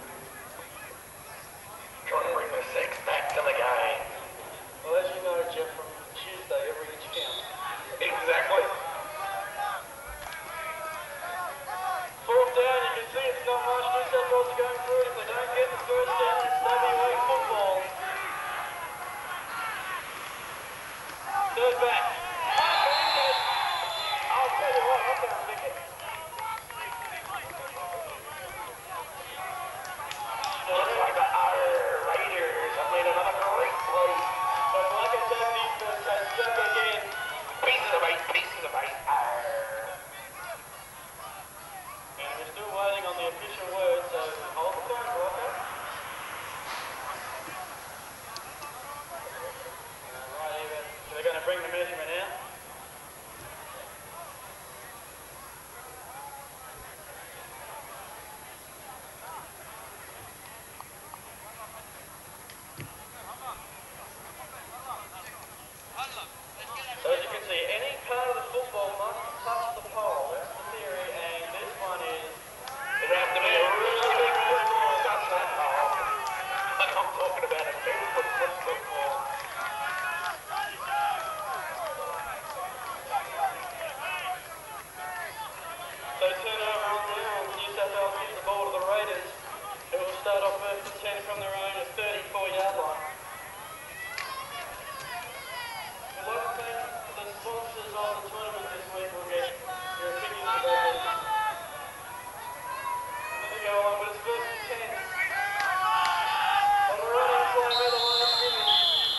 Trying to bring the sex back to the game.
Well, as you know, Jeff, from Tuesday, every inch counts.
Exactly.
Fourth down, you can see it's not much. New South Wales are going through it. If they don't get the first down, it's WA football. Third back. I'll tell you what, I'm going to pick it.
Looks like the Raiders have made another great play.
But like I said, defense has stepped again.
Pieces of eight, pieces of eight.
And we're still waiting on the official word, so hold the phone, Walker. Right here, they're going to bring the measurement out. So as you can see, any part of the football must touch the pole. That's the theory, and this one is...
It has to be a really big football. Touch that ball. Like I'm talking about a 10-foot football.
So turnover on now. New South Wales gives the ball to the Raiders, who will start off first and 10 from their own 34-yard line. We'd like to thank the sponsors of the tournament this week. We'll get your opinions about this. Here we go on, but it's first and 10. On the running play, by the line of scrimmage.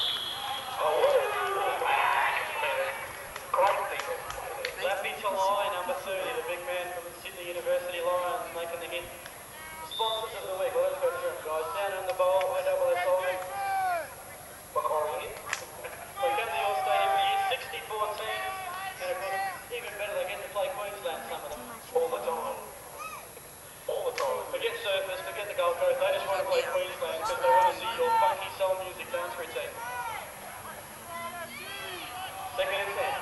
Great defense.
Lappy Talai, number 30, the big man from the Sydney University Lions, making the hit. Sponsors of the week, well, let's go through them, guys. Down in the bowl, OSI.
Macquarie.
They come to your stadium for the year, 64 teams, and of course, even better, they get to play Queensland, some of them.
All the time. All the time.
Forget surfers, forget the Gold Coast, they just want to play Queensland because they want to see your funky soul music dance routine. Second and 10.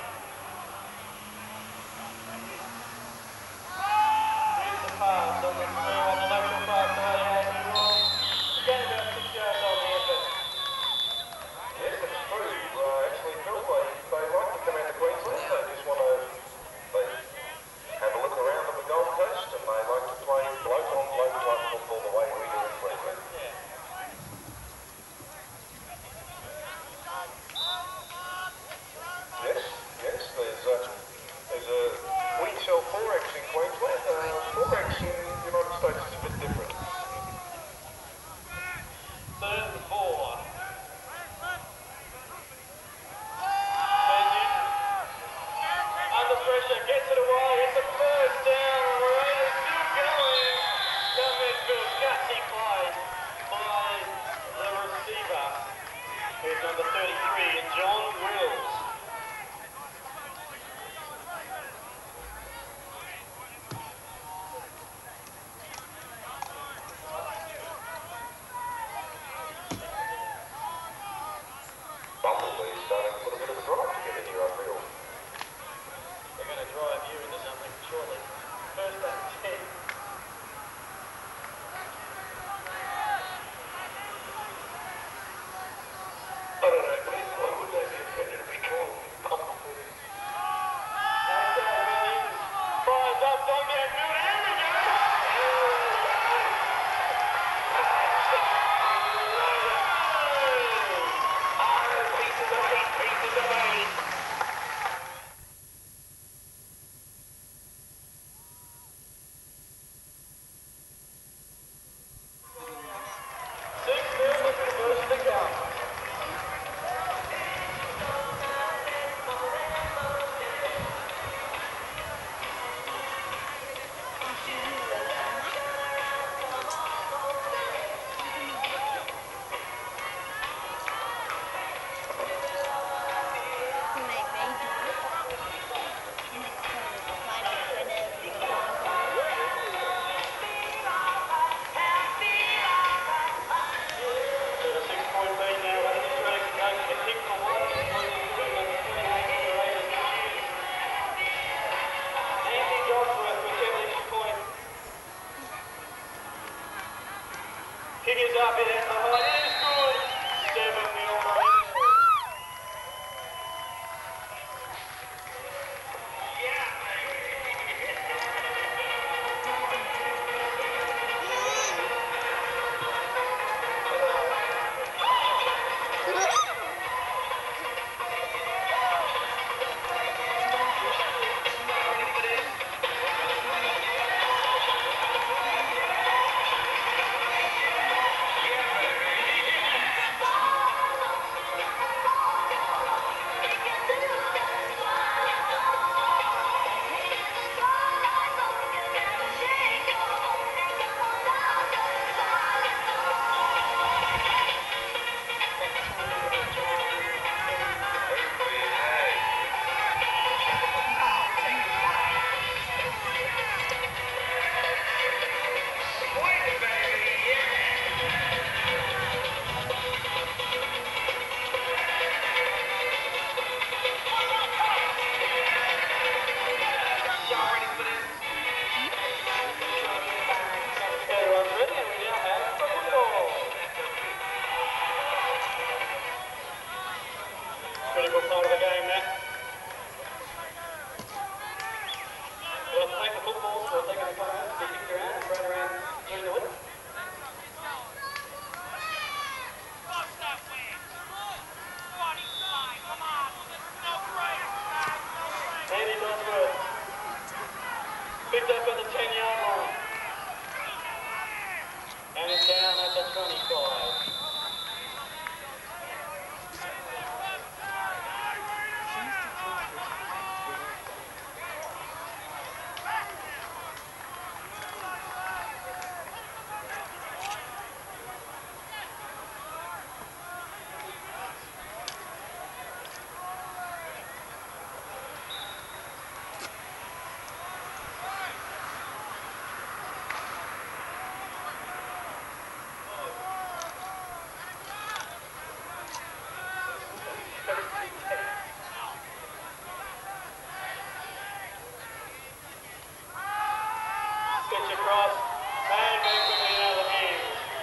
Here's the pass on the lateral pass to Adrian Wong. Again, about 6 yards on the effort.
Yes, it's true. Actually, Phil, they like to come out to Queensland. They just want to have a look around on the Gold Coast, and they like to play bloke-on-bloke type football the way we do in Queensland.
Yeah.
Yes, yes. There's a we sell Forex in Queensland. Forex in the United States is a bit different.
Third and 4. Under pressure, gets it away, it's a first down, Raiders still going. Down midfield, gutsy play by the receiver, who's number 33, John Wills.
Bumblebee's starting to put a bit of a drive to get in here, I feel.
They're going to drive you into something shortly. First kick is up, it has the height, it is good. 7-0. Critical part of the game, that. We'll take the football, so we're taking the come around, be kicked around and thrown around during the week. Andy Bosworth. Picked up at the 10-yard line. And it's down at the 25. Pitch across, and very quickly out of the game.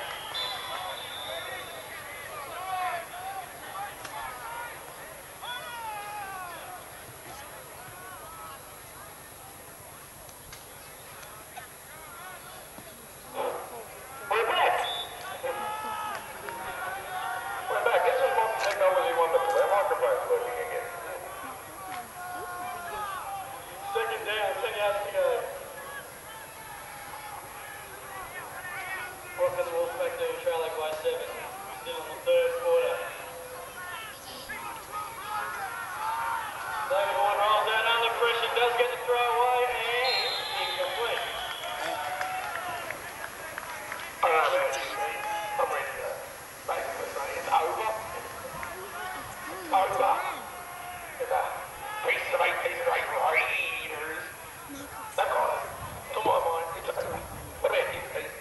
We're back. We're back. This is what technology wonderful. Their microphone's working again.
Second down, 10 yards to go. Walker the Wolfpack doing trailing by 7. Still in the third quarter. David Warren rolls out under pressure, does get the throw away, and incomplete.
I'm ready to basically say it's over. Over. It's a piece of 8 Raiders. They've got it. To my mind, it's over. What about you, Pete?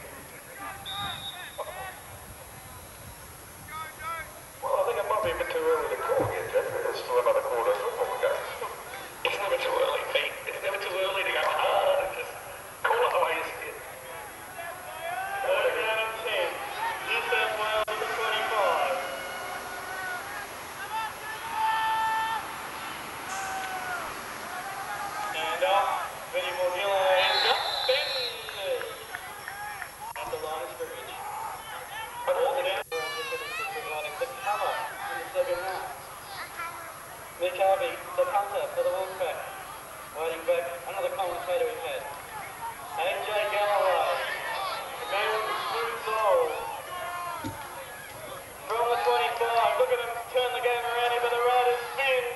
Well, I think it might be a bit too early to call yet, Jeff. There's still another quarter of football to go.
It's never too early, Pete. It's never too early to go hard and just call it the way you see it.
Third down and 10. New South Wales at the 25. And up, Vinny Morgillo ends up Bentley. At the line of scrimmage. But all the down providing the cover in the second half. Mitch Harvey, the punter for the Wolfpack. Waiting back, another commentator we've had. AJ Galloway. The man with the smooth soul. From the 25, look at him turn the game around here, but the rider spins.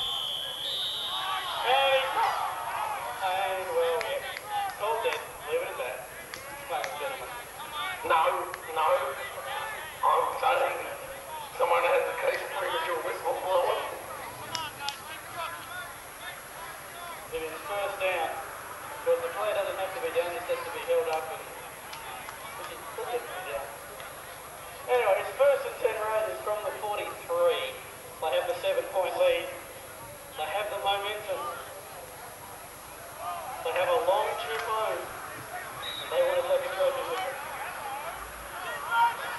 And he's and well, yeah. Called it. Leave it at that. Ladies and gentlemen.
No. I'm saying someone has a case of premature whistle blowing.
It is first down. But the player doesn't have to be down, it has to be held up and push it down. Anyway, it's first and 10 Raiders from the 43. They have the 7-point lead. They have the momentum. They have a long trip home. They want to take a trophy with them.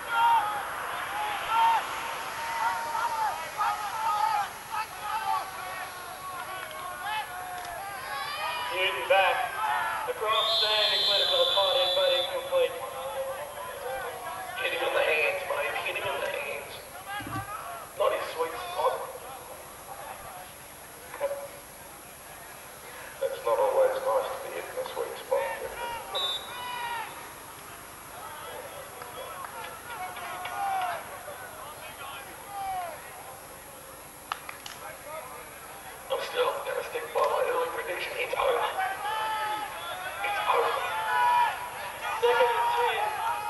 across, standing clear for the tight end, but incomplete.
Hit him in the hands, mate. Hit him in the hands. Not his sweet spot.
That's not always nice to be hit in a sweet spot.
I'm still going to stick by my early prediction. It's over. It's over.
Second and 10.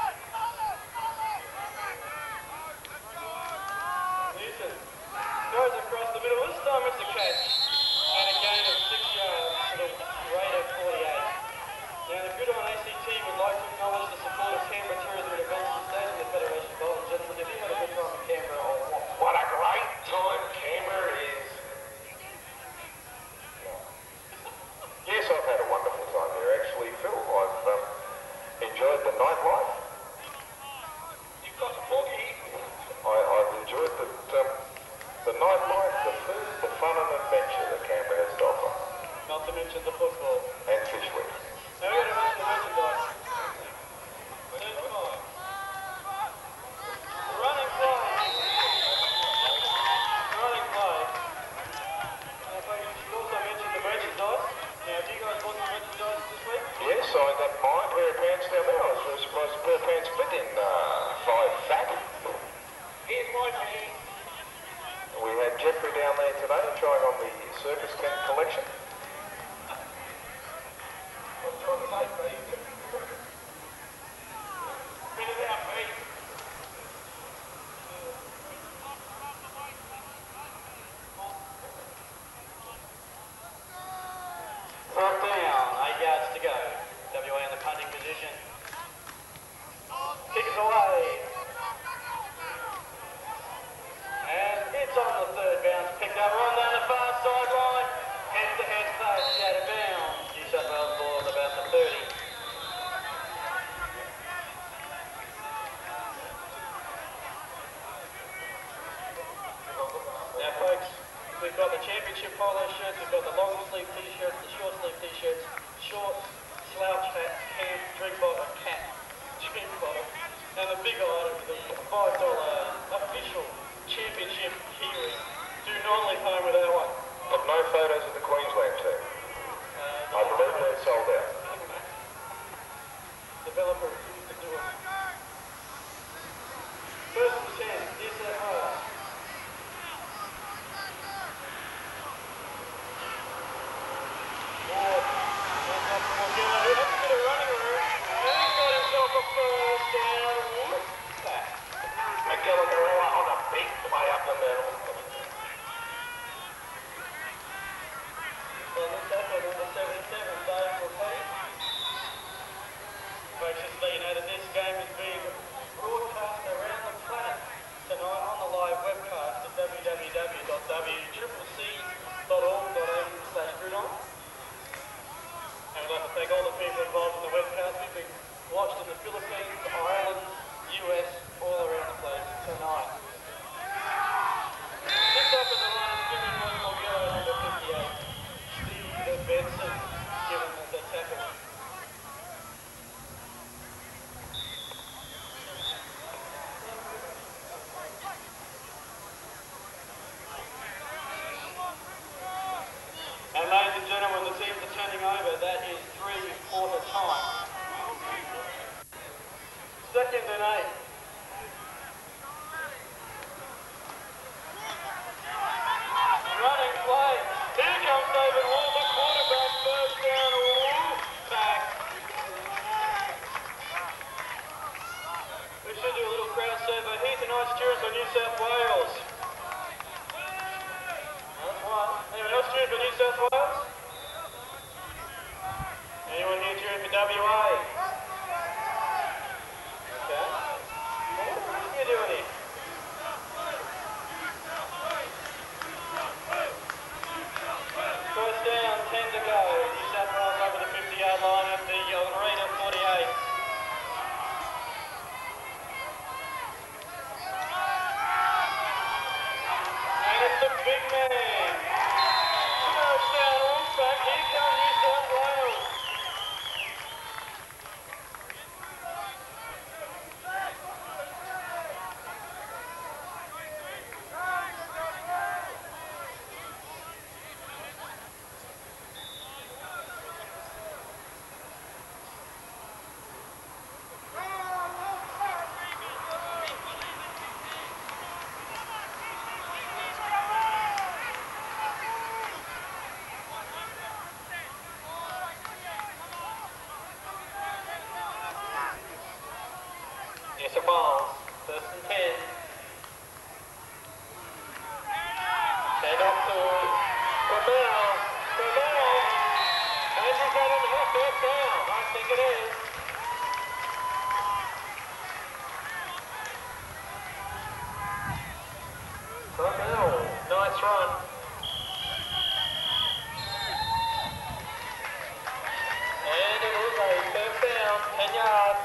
Newton goes across the middle. This time it's a catch. And a gain of 6 yards for the rate of 48. Now the good on ACT would like to acknowledge the support of Canberra Tourism and Events on stage in the Federation Bowl. And gentlemen, if you had a good time in Canberra,
What a great time Canberra is.
Yes, I've had a wonderful time here actually, Phil. I've enjoyed the nightlife.
You've got foggy.
I've enjoyed the nightlife, the food, the fun and adventure that Canberra has to offer.
not to mention the football.
And fish week.
Now we're going to mention the merchandise. Third five. Running play. Running play. Now, folks, you should also mention the merchandise. Now, have you guys bought some merchandise this week?
Yes, I got my pair of pants down there. I was surprised a pair of pants fit in 5 fat.
Here's my man.
We had Jeffrey down there today trying on the circus tent collection.
I'm trying to make me. Spit it out, mate.
Fourth down, 8 yards to go. WA in the punting position. Kick it away. And it's on the third bounce. Picked up right down the far sideline. Head-to-head pass out of bounds. New South Wales ball at about the 30. Now, folks, we've got the championship polo shirts, we've got the long sleeve t-shirts, the short sleeve t-shirts, shorts, slouch hats, cans, drink bottle, cap, drink bottle, and the big item, the $5 official championship keyring. Do not leave home without one.
But no photos of the Queensland team. I believe they're sold out.
Developer refused to do it. First and 10, New South Wales. Ward, hands up to Morgana, who has a bit of running room, and he's got himself a first down. Back.
McGallagher on a big way up the middle.
Well, the tackle, number 77, Dave Repeat. Folks, just so you know that this game is being broadcast around the planet tonight on the live webcast at www.wccc.org.au/Grudon. And we'd like to thank all the people involved in the webcast. We've been watched in the Philippines, Ireland, US, all around the place tonight. Picked up in the line, Jimmy Morgana, number 58. Steve Benson, given the tackle. And ladies and gentlemen, the teams are turning over. That is 3/4 time. Second and 8. Running play. Here comes David Wall, the quarterback. First down, Wall. Back. We should do a little crowd survey here tonight, students for New South Wales. That's one. Anyone else cheering for New South Wales? Anyone here cheering for WA? Okay. Well, what are you doing here? First down, 10 to go. New South Wales over the 50-yard line at the Arena 48. And it's the big man. Touchdown, Wolfpack. Here comes New South Wales. first down. I think it is. Carmel, nice run. And it is a first down, 10 yards.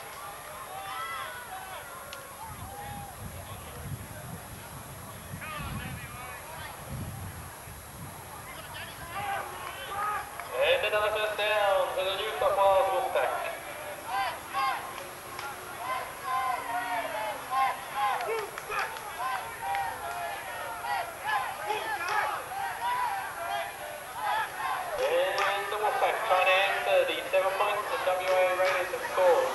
And another first down for the New South Wales Wolfpack. And the Wolfpack trying to answer the 7 points that WA Raiders have scored.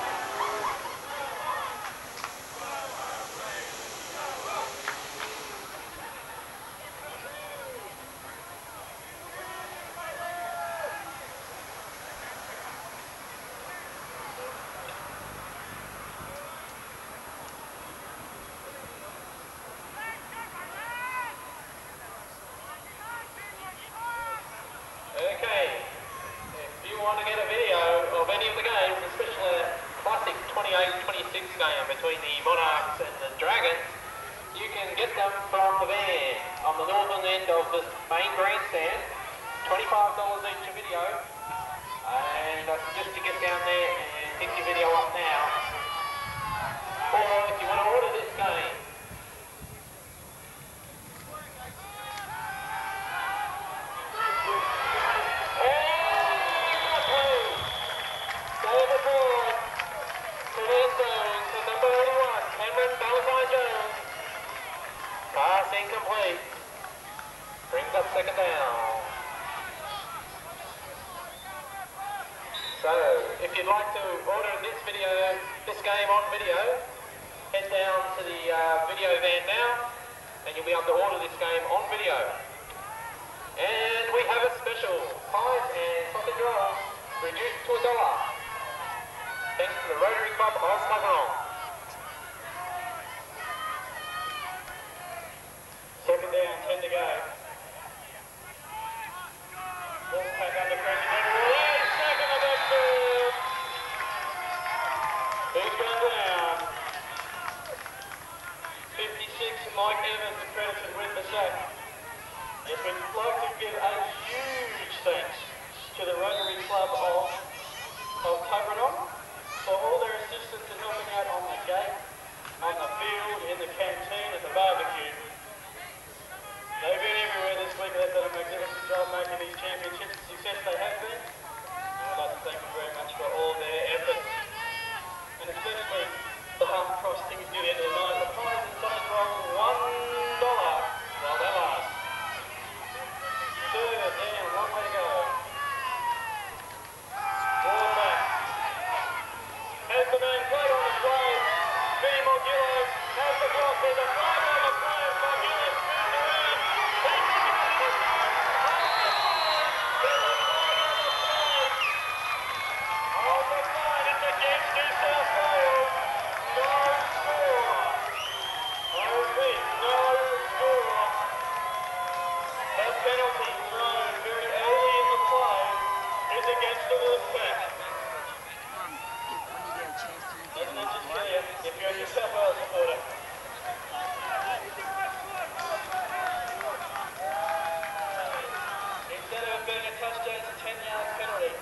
Okay, if you want to get a video of any of the games, especially the classic 28-26 game between the Monarchs and the Dragons, you can get them from the van on the northern end of the main grandstand. $25 each a video, and I suggest you get down there and pick your video up now. Or if you want to order this game, pass incomplete. Brings up second down. So, if you'd like to order this game on video, head down to the video van now, and you'll be able to order this game on video. And we have a special, pies and sausage rolls, reduced to $1. Thanks to the Rotary Club of Sluggerong. Second down, 10 to go. Wolfpack under pressure. And second of that field. Who's gone down? 56, Mike Evans accredited with the sack. Yes, we'd like to give a huge thanks to the Rotary Club of Tuggeranong for all their assistance in helping out on the gate, on the field, in the canteen, at the barbecue. They've been everywhere this week. They've done a magnificent job making these championships the success they have been. And I'd like to thank them very much for all their efforts. And especially the half cross things near the end of the night. The prize and sausage rolls $1 while they last. Third down, one way to go. Ball back. Has the man played on the play? Vinny Morgillo has the block. There's a flag on the play. Morgillo turned around. On the flag, it's against New South Wales. No score. I repeat, no score. A penalty thrown very early in the play is against the Wolfpack.
When you get a chance to get
Doesn't that just kill you if you're a New South Wales supporter? Instead of it being a touchdown, it's a 10-yard penalty.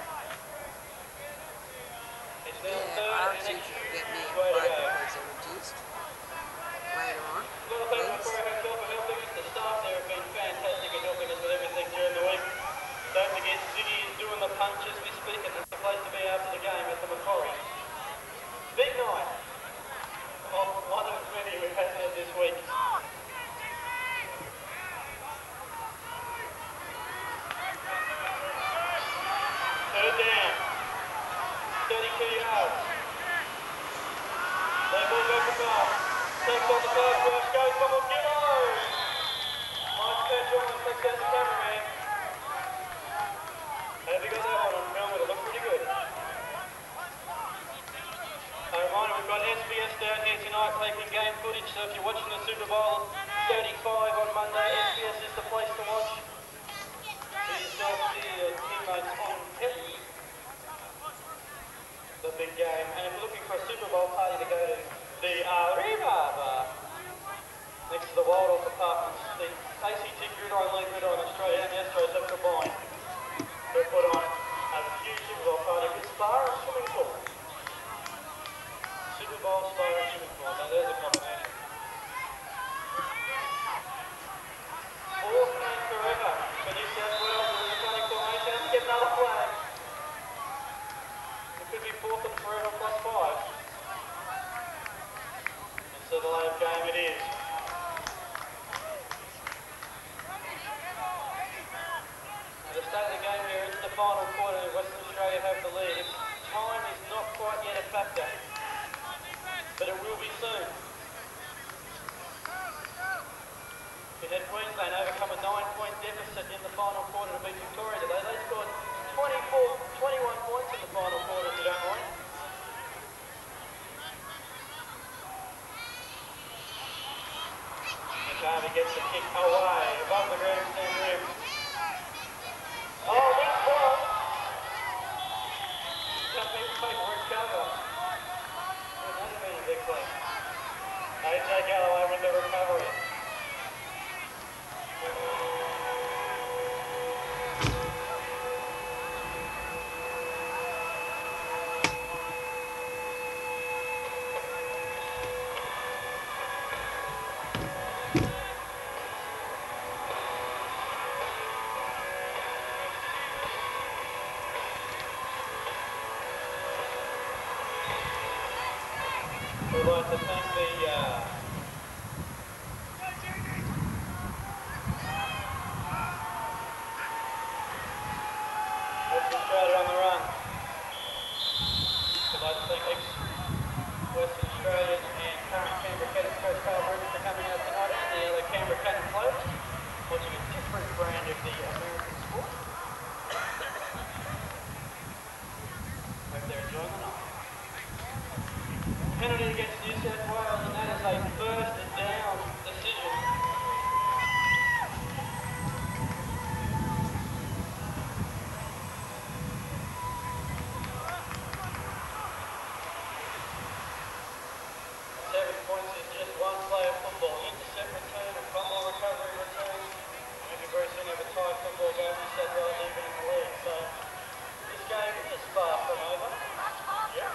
It's now
yeah,
third
I'll
and
see
a
if you can get me
huge
a
way to
bike
go.
because they're reduced later on.
Little thank you
Please.
for herself for helping us. The staff there have been fantastic at helping us with everything during the week. Don't forget, Ziggy is doing the punch as we speak, and it's the place to be after the game at the Macquarie. Big night of one of many we've had there this week. Third down, 32 yards. They ball back to goal. Takes on the pass rush, goes for Morgillo. Mike Petchel and takes out the cameraman. Have you got that one on film? It'll look pretty good. A reminder, we've got SBS down here tonight taking game footage, so if you're watching the Super Bowl 35 on Monday, SBS is the place to watch. See yourself, see your teammates on telly.
for a Super Bowl party to go to the Arriva bar next to the Waldorf Apartments. The ACT Gridiron League Gridiron Australia and the Astros have combined to put on a huge Super Bowl party with spa and swimming pool. Super Bowl, spa and swimming pool. Now there's a combination. Fourth man forever for New South Wales in the running formation. Get another flag. It could be fourth and forever plus 5. It's a delay of game it is. The state of the game here into the final quarter. Western Australia have the lead. Time is not quite yet a factor, but it will be soon. We had Queensland overcome a 9-point deficit in the final quarter to beat Victoria today. They scored 21 points in the final quarter, if you don't mind. McCarvey gets the kick away above the grandstand rim. Oh, that's well. Some people recover. It would have been a big play. AJ Galloway with the recovery. We'd like to thank the Western Australia on the run. We'd like to thank ex-Western Australian and current Canberra Cannons coach Carl Rubin for coming out tonight and the other Canberra Cannon players, watching a different brand of the American sport. Hope they're enjoying the night. Penalty against New South Wales, and that is a first down decision. Seven points is just one play of football. Intercept return, a fumble recovery return. Maybe very soon have a tie football game. New South Wales even in the league. So this game is far from over. Yeah.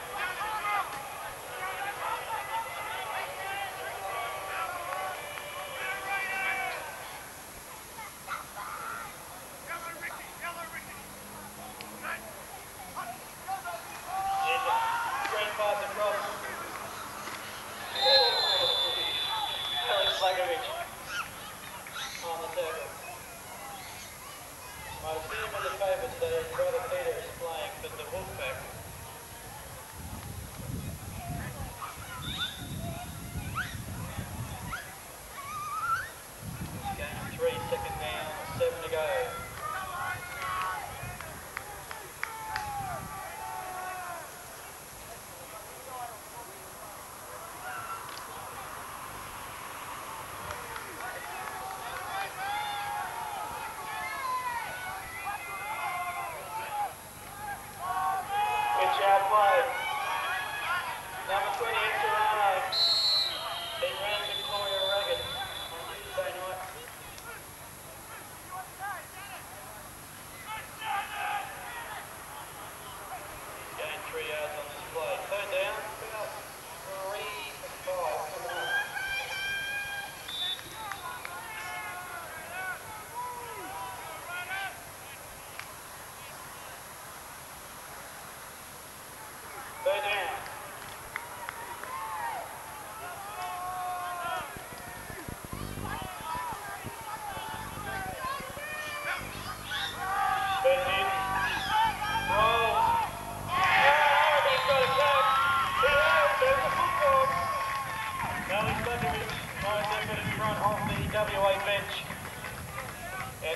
Great pass across. Alex Slagovic on the tackle. My team in the favour today is Brother Peter is playing for the Wolfpack. Game 3, second down, 7 to go. Good job played. Number 28, Toronto. He ran Victoria Ragged on Tuesday night. Gained 3 yards on this play. Third down, about 3 for 5. Come on. Third down. Spin in. Rolls. Oh, he's got a catch. He has. There's the football. Alex Slagovic, nice effort in front of the WA bench. And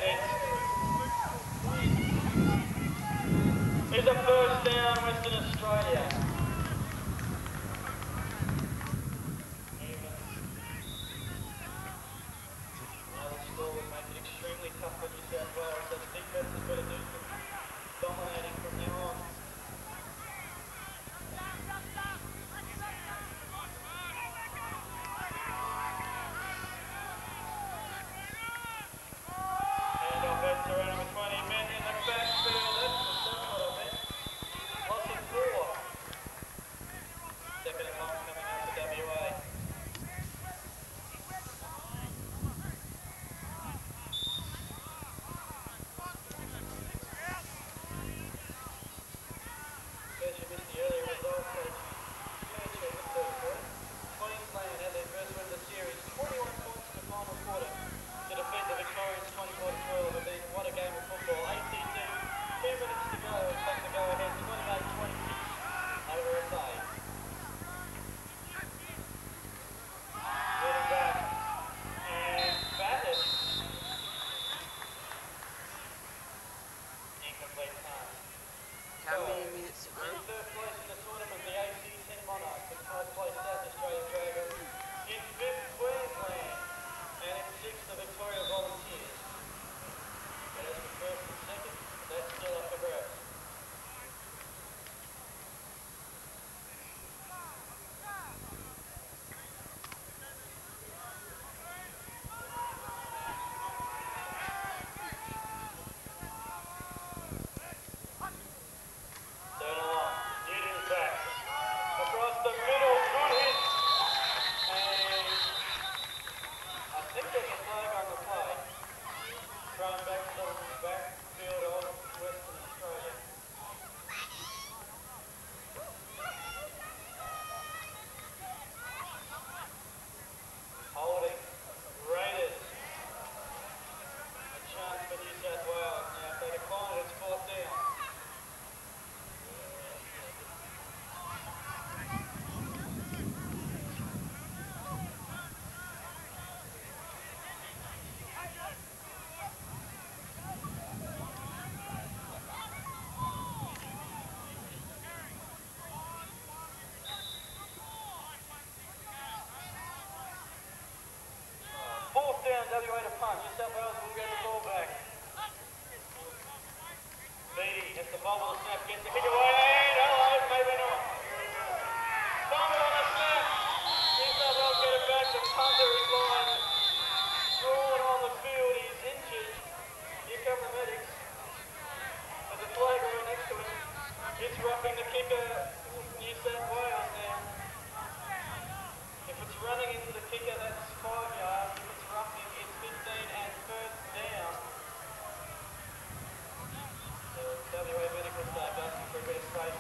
it's a first down, Western Australia. Now the score would make it extremely tough for New South Wales, so the defense has got to do some dominating from now on.
How many minutes to go?
In third place in the tournament, the AC10 Monarchs. In fourth place, South Australia Dragons. In fifth, Queensland. And in sixth, the Victoria Volunteers. And as for first and second, that's still up for grabs. WA to punt. New South Wales will get the ball back. Beattie hits the ball with a snap, gets the kick away. Hello, maybe not. Fumble on a snap. New South Wales get it back. The punter is lying sprawling on the field. He's injured. Here come the medics. There's a flag right next to him. It's roughing the kicker. New South Wales now. If it's running into the kicker, that's 5 yards. If it's roughing, it's 15 and first down. So WA medical staff asking for a bit of space.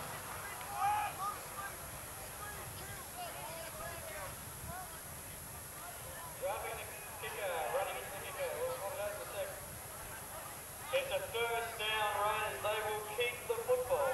Roughing the kicker, running into the kicker. We'll swap it out in a sec. It's a first down, Raiders. They will keep the football.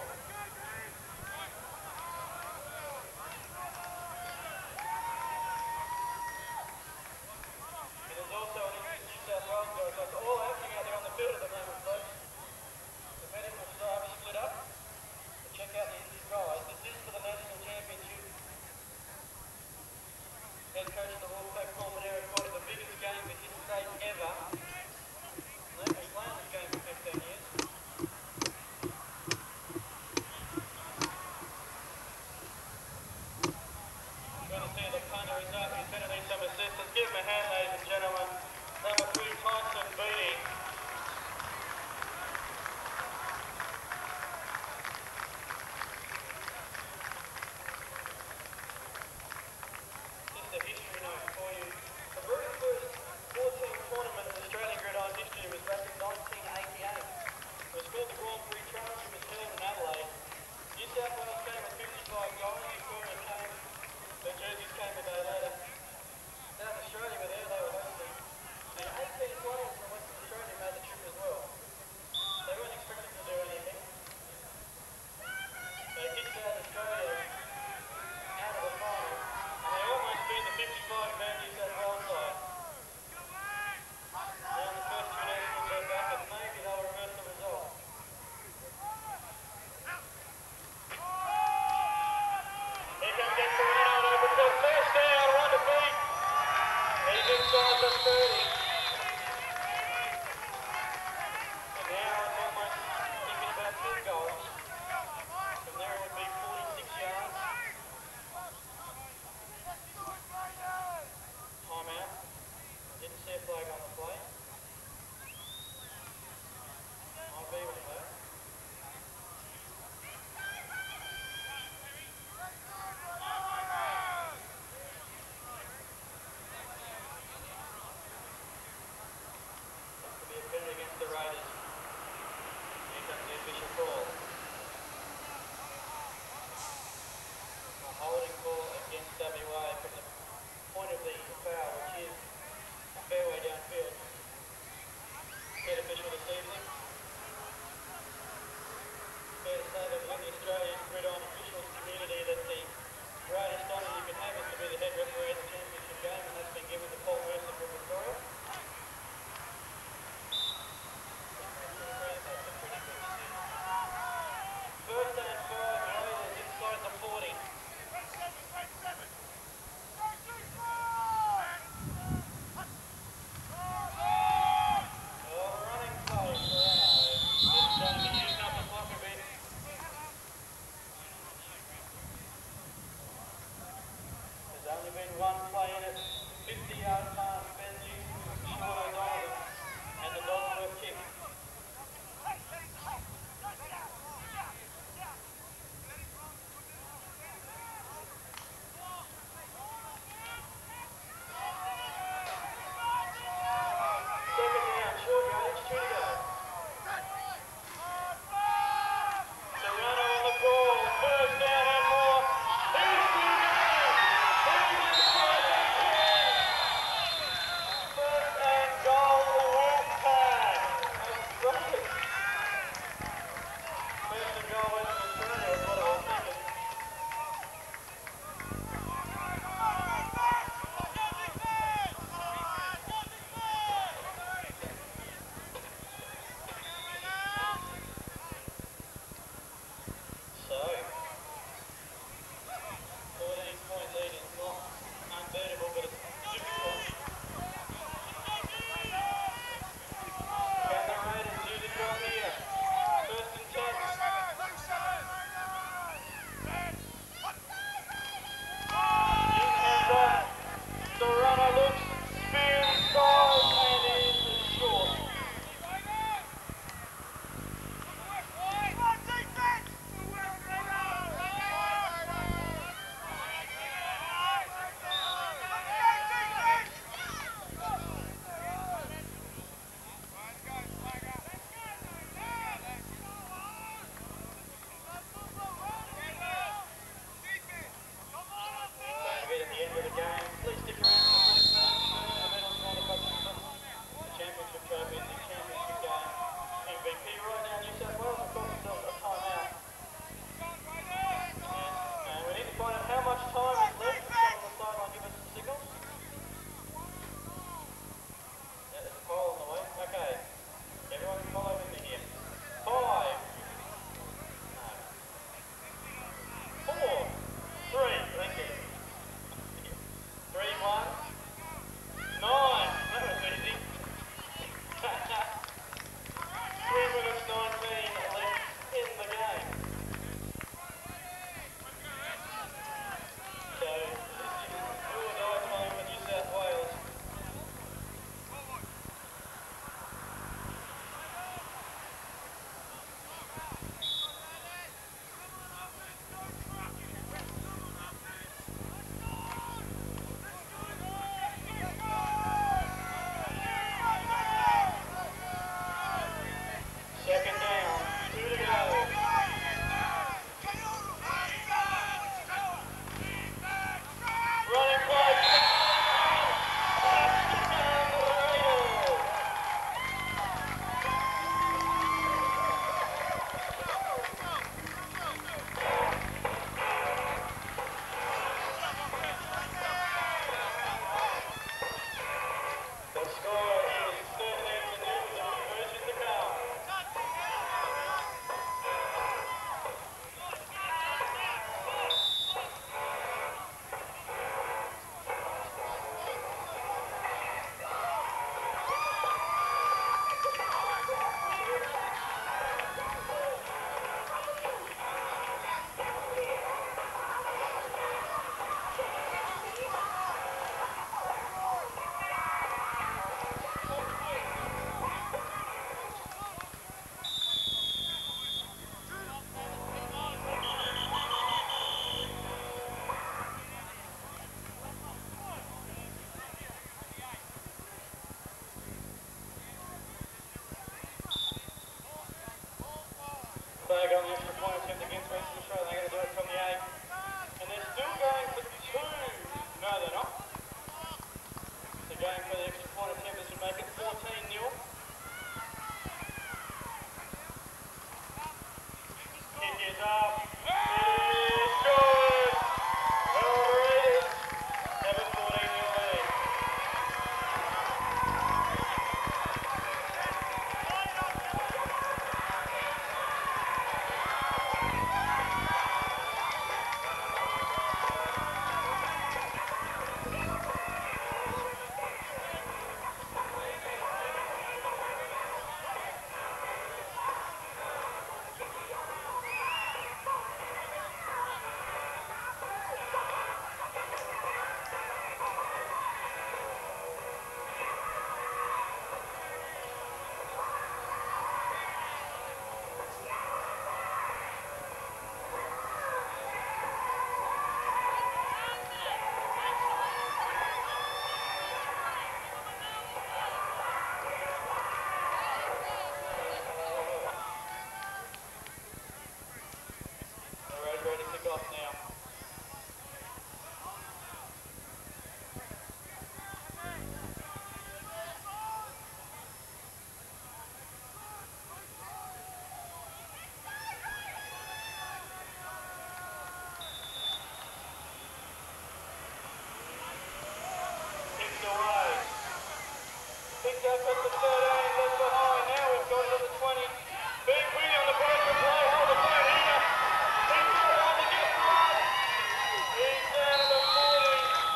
Give him a hand, ladies and gentlemen. Number 2, Tyson Beattie. Just a history note for you. The very first 14 tournament in Australian gridiron history was back in 1988. It was called the Grand Prix Trophy. It was held in Adelaide. New South Wales came with 55 goals. Victoria came. The jerseys came a day later. South Australia were there, they were hosting. And 18 players from Western Australia made the trip as well. They weren't expected to do anything. They kicked South Australia out of the final. And they almost beat the 55-man New South Wales side. Now in the first 2 nationals they're back and maybe they'll reverse the result. Here comes Serrano, over to first down, run to beat. He's in Second down, 2 to go. Running play. The score is 13-0, conversion to come. Flag on the extra point attempt against Western Australia. They're going to do it from the 8. And they're still going for 2. No, they're not. They're going for the extra point attempt. This would make it 14-0. Kick is up. It is good. Well rated. 7-14-0 lead. Ready to kick off now. Kicked away. Picked up at the 13, left behind. Now we've got it at the 20. Big win on the break of play. Hold the flag here. He's trying to get one. He's down to the 40.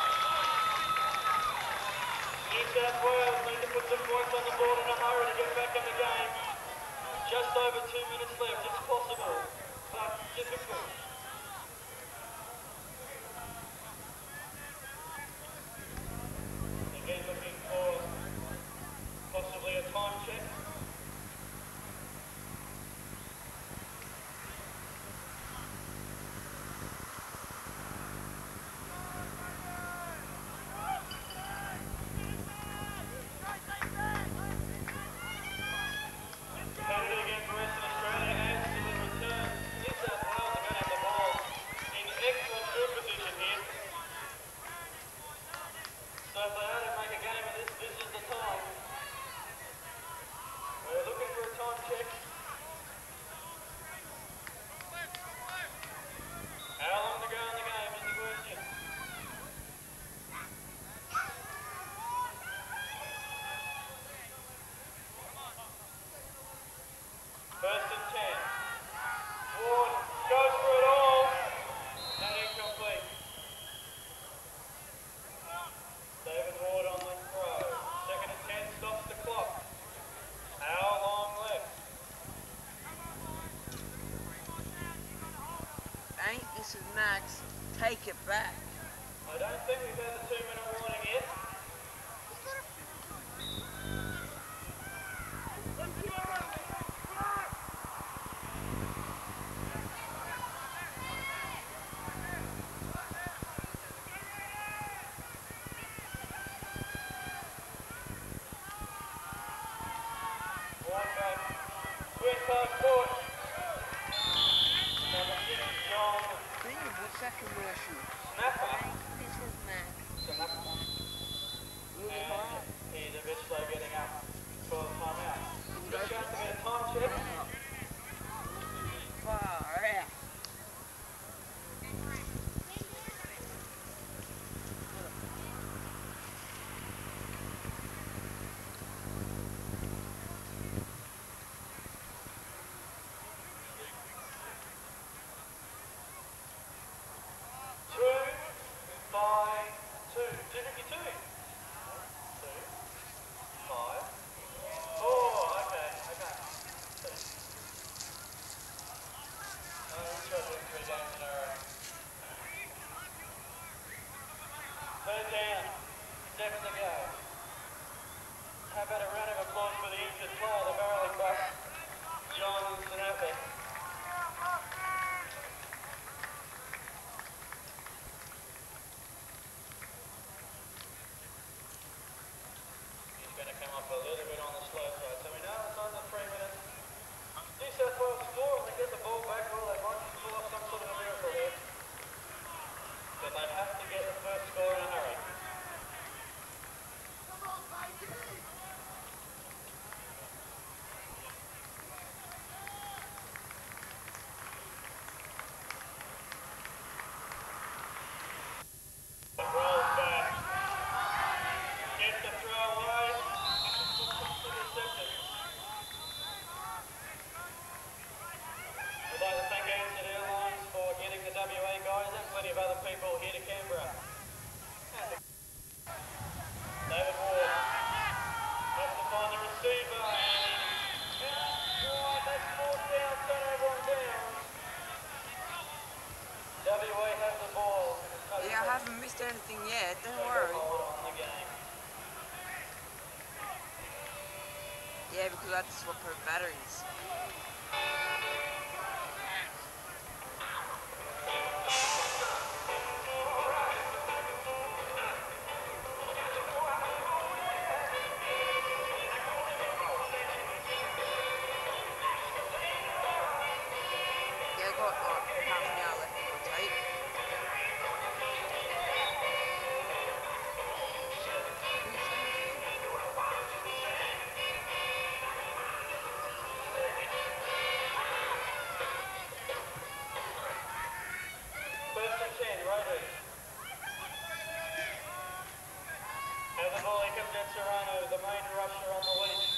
New South Wales need to put some points on the board in a hurry to get back in the game. Just over 2 minutes left. It's possible, but difficult. Again, looking for possibly a time check. Penalty against Western Australia and still in return. New South Wales are going to have the ball in excellent field position here. So if they are to make a game of this, this is the time. We're looking for a time check. How long to go in the game is the question. First and 10. Ward goes for it all. And incomplete. David Ward on the throw. Second and 10 stops the clock. How long left?
Ain't this is Max? Take it back.
I don't think we've had the 2-minute warning yet. card court. Number 6, John
Think of what's that commercial?
Snapper.
This is Mac.
Really hard.
He's eventually getting up for the timeout. Good chance to get a time check.
Far out. Third down, 7 to go. How about a round of applause for the injured player, the barreling bus, John Sinapi. He's going to come up a little bit on the slow side, so we know it's under 3 minutes. New South Wales score and they get the ball back. Well, they might pull off some sort of a miracle here. But they have to get the first score in a hurry. Rolls back. Gets the throw away. Intercepted. I'd like to thank Ansett Airlines for getting the WA guys and plenty of other people here to Canberra. David Ward has to find the receiver and that's 4th down, turnover on downs. WA have the ball. Yeah, I haven't missed anything yet, don't worry.
Hold on the game.
Yeah, because I had to swap her batteries. Yeah, I got like half an hour left on my tape.
First and 10, Raiders. As the ball here comes out Serrano, the main rusher on the lead.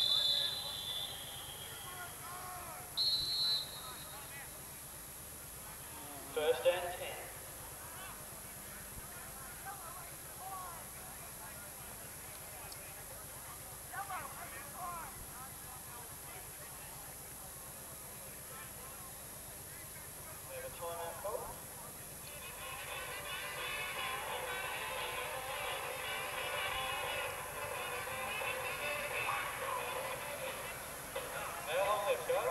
First and 10. We have a timeout call. How long left, guys?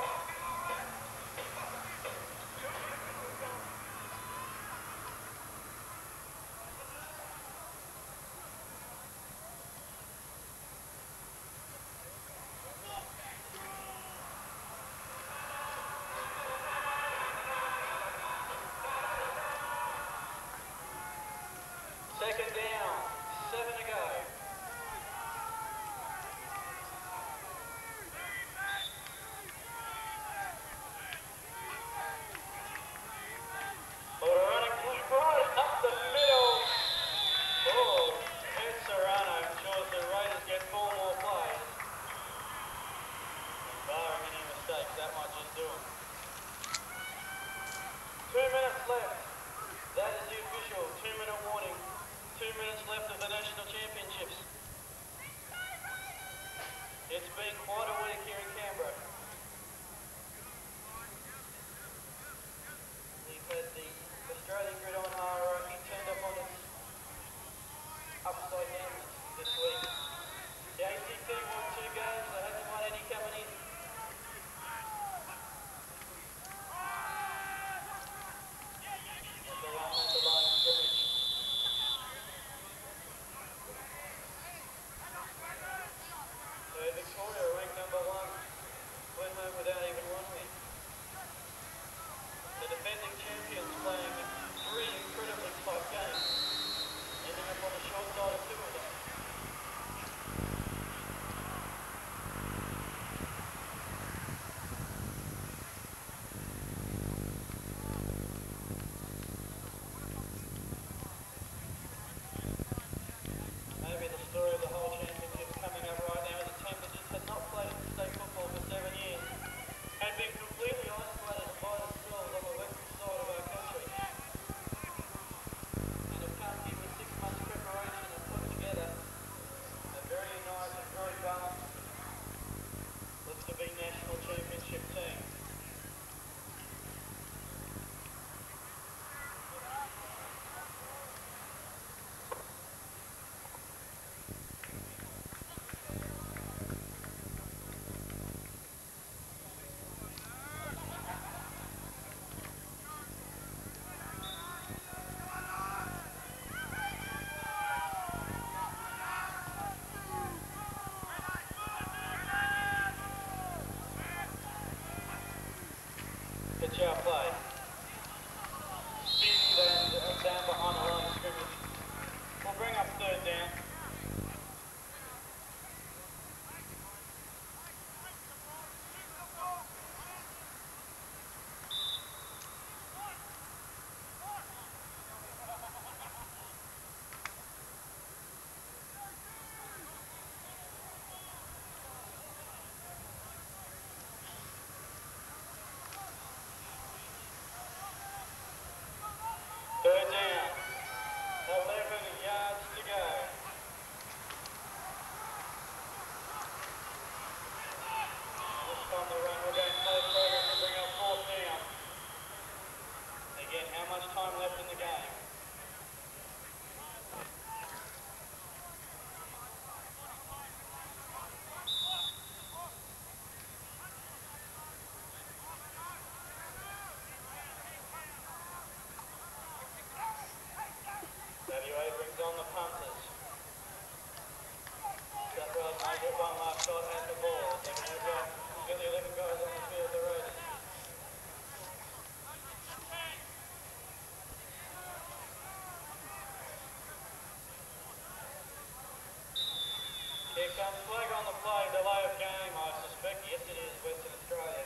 Second down, 7 to go. Order running right up the middle. Oh, here's Serrano. Ensures the Raiders get 4 more plays. Barring any mistakes, that might just do them. 2 minutes left. That is the official 2-minute warning. 2 minutes left of the National Championships. It's been quite a week here in Canberra. We've had the Australian gridiron hierarchy turned up on its upside down this week. The ACT won 2 games, they haven't won any coming in. And they are at the line of scrimmage. So Victoria ranked number 1.
Chow play. Spins and down behind the line of scrimmage. We'll bring up third down. Third down. 11 yards to go. This time the run will go slow progress to bring up fourth down. Again, how much time left in the game? WA brings on the punters. South Wales may get one last shot at the ball. They're going to go. We've got the 11 guys on the field, the Raiders. Here comes flag on the play, delay of game, I suspect. Yes, it is Western Australia.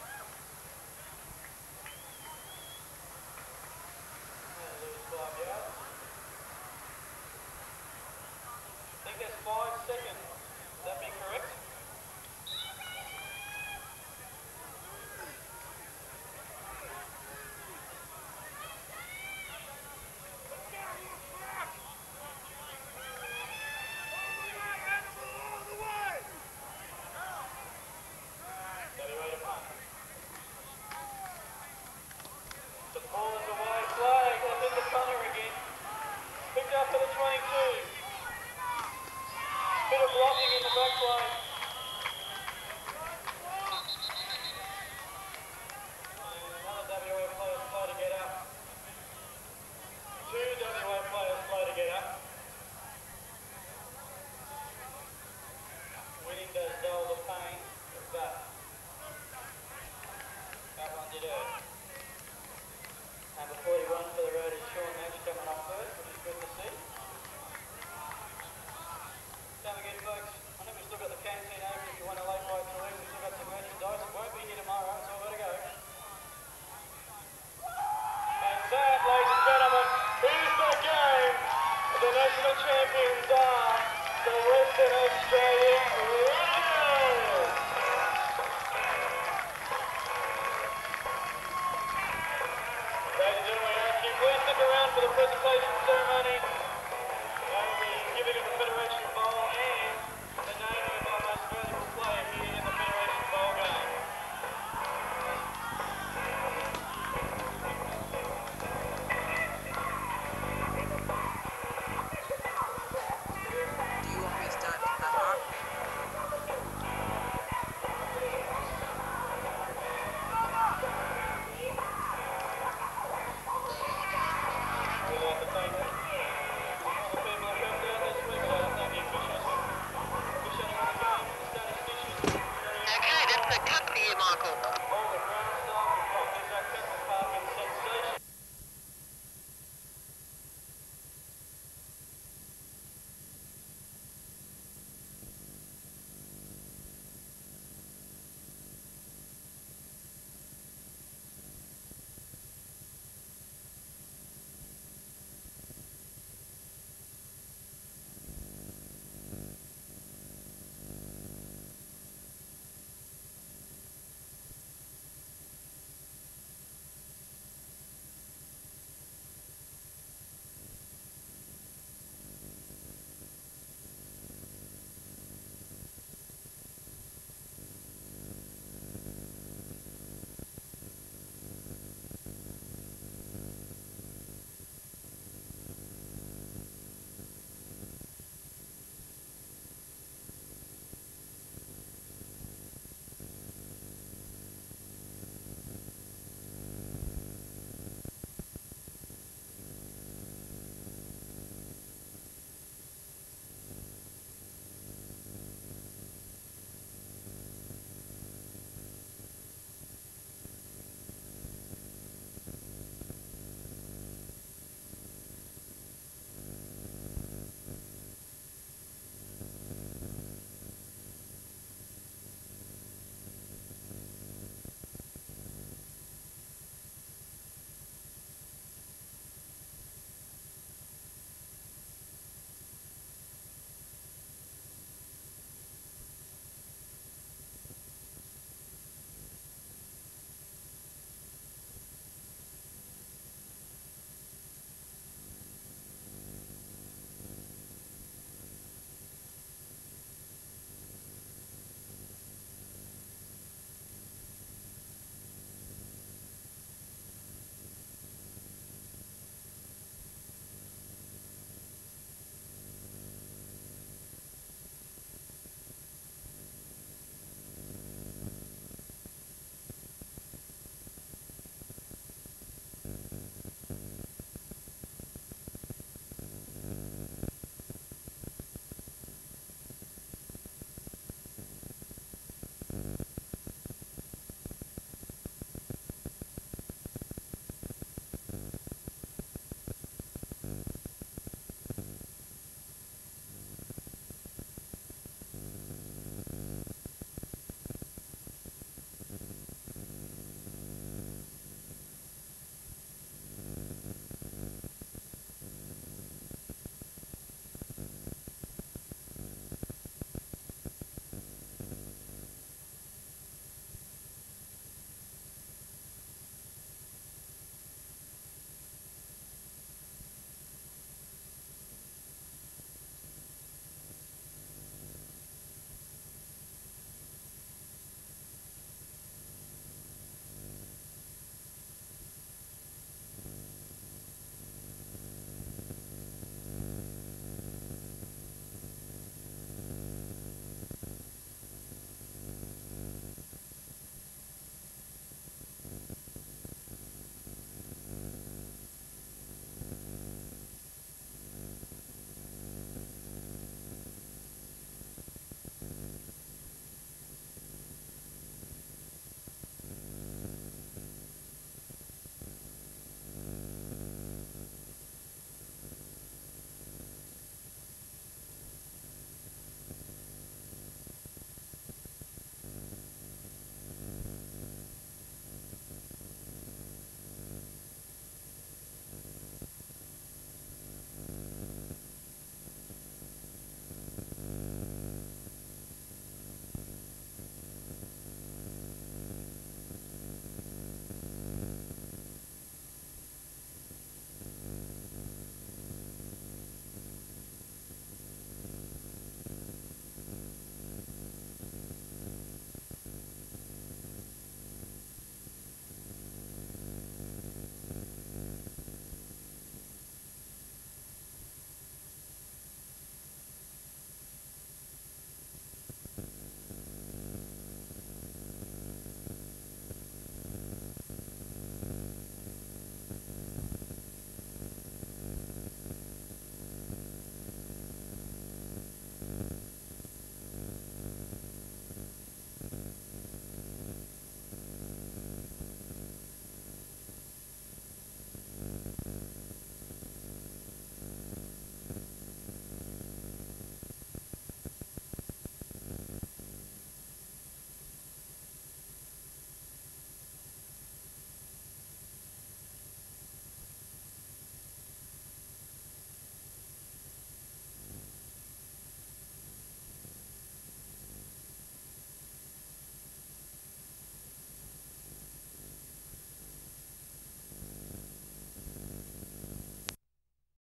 They'll lose 5 yards. I think that's 5 seconds. Would that be correct? WA to punt. The ball is away, flag. That's in the punter again. Picked up for the 22. Bit of blocking in the back line. And another WA player slow to get up. 2 WA players slow to get up. Winning does dull the pain, but that one did hurt. Number 41 for the Raiders, Sean Nash coming up first, which is good to see.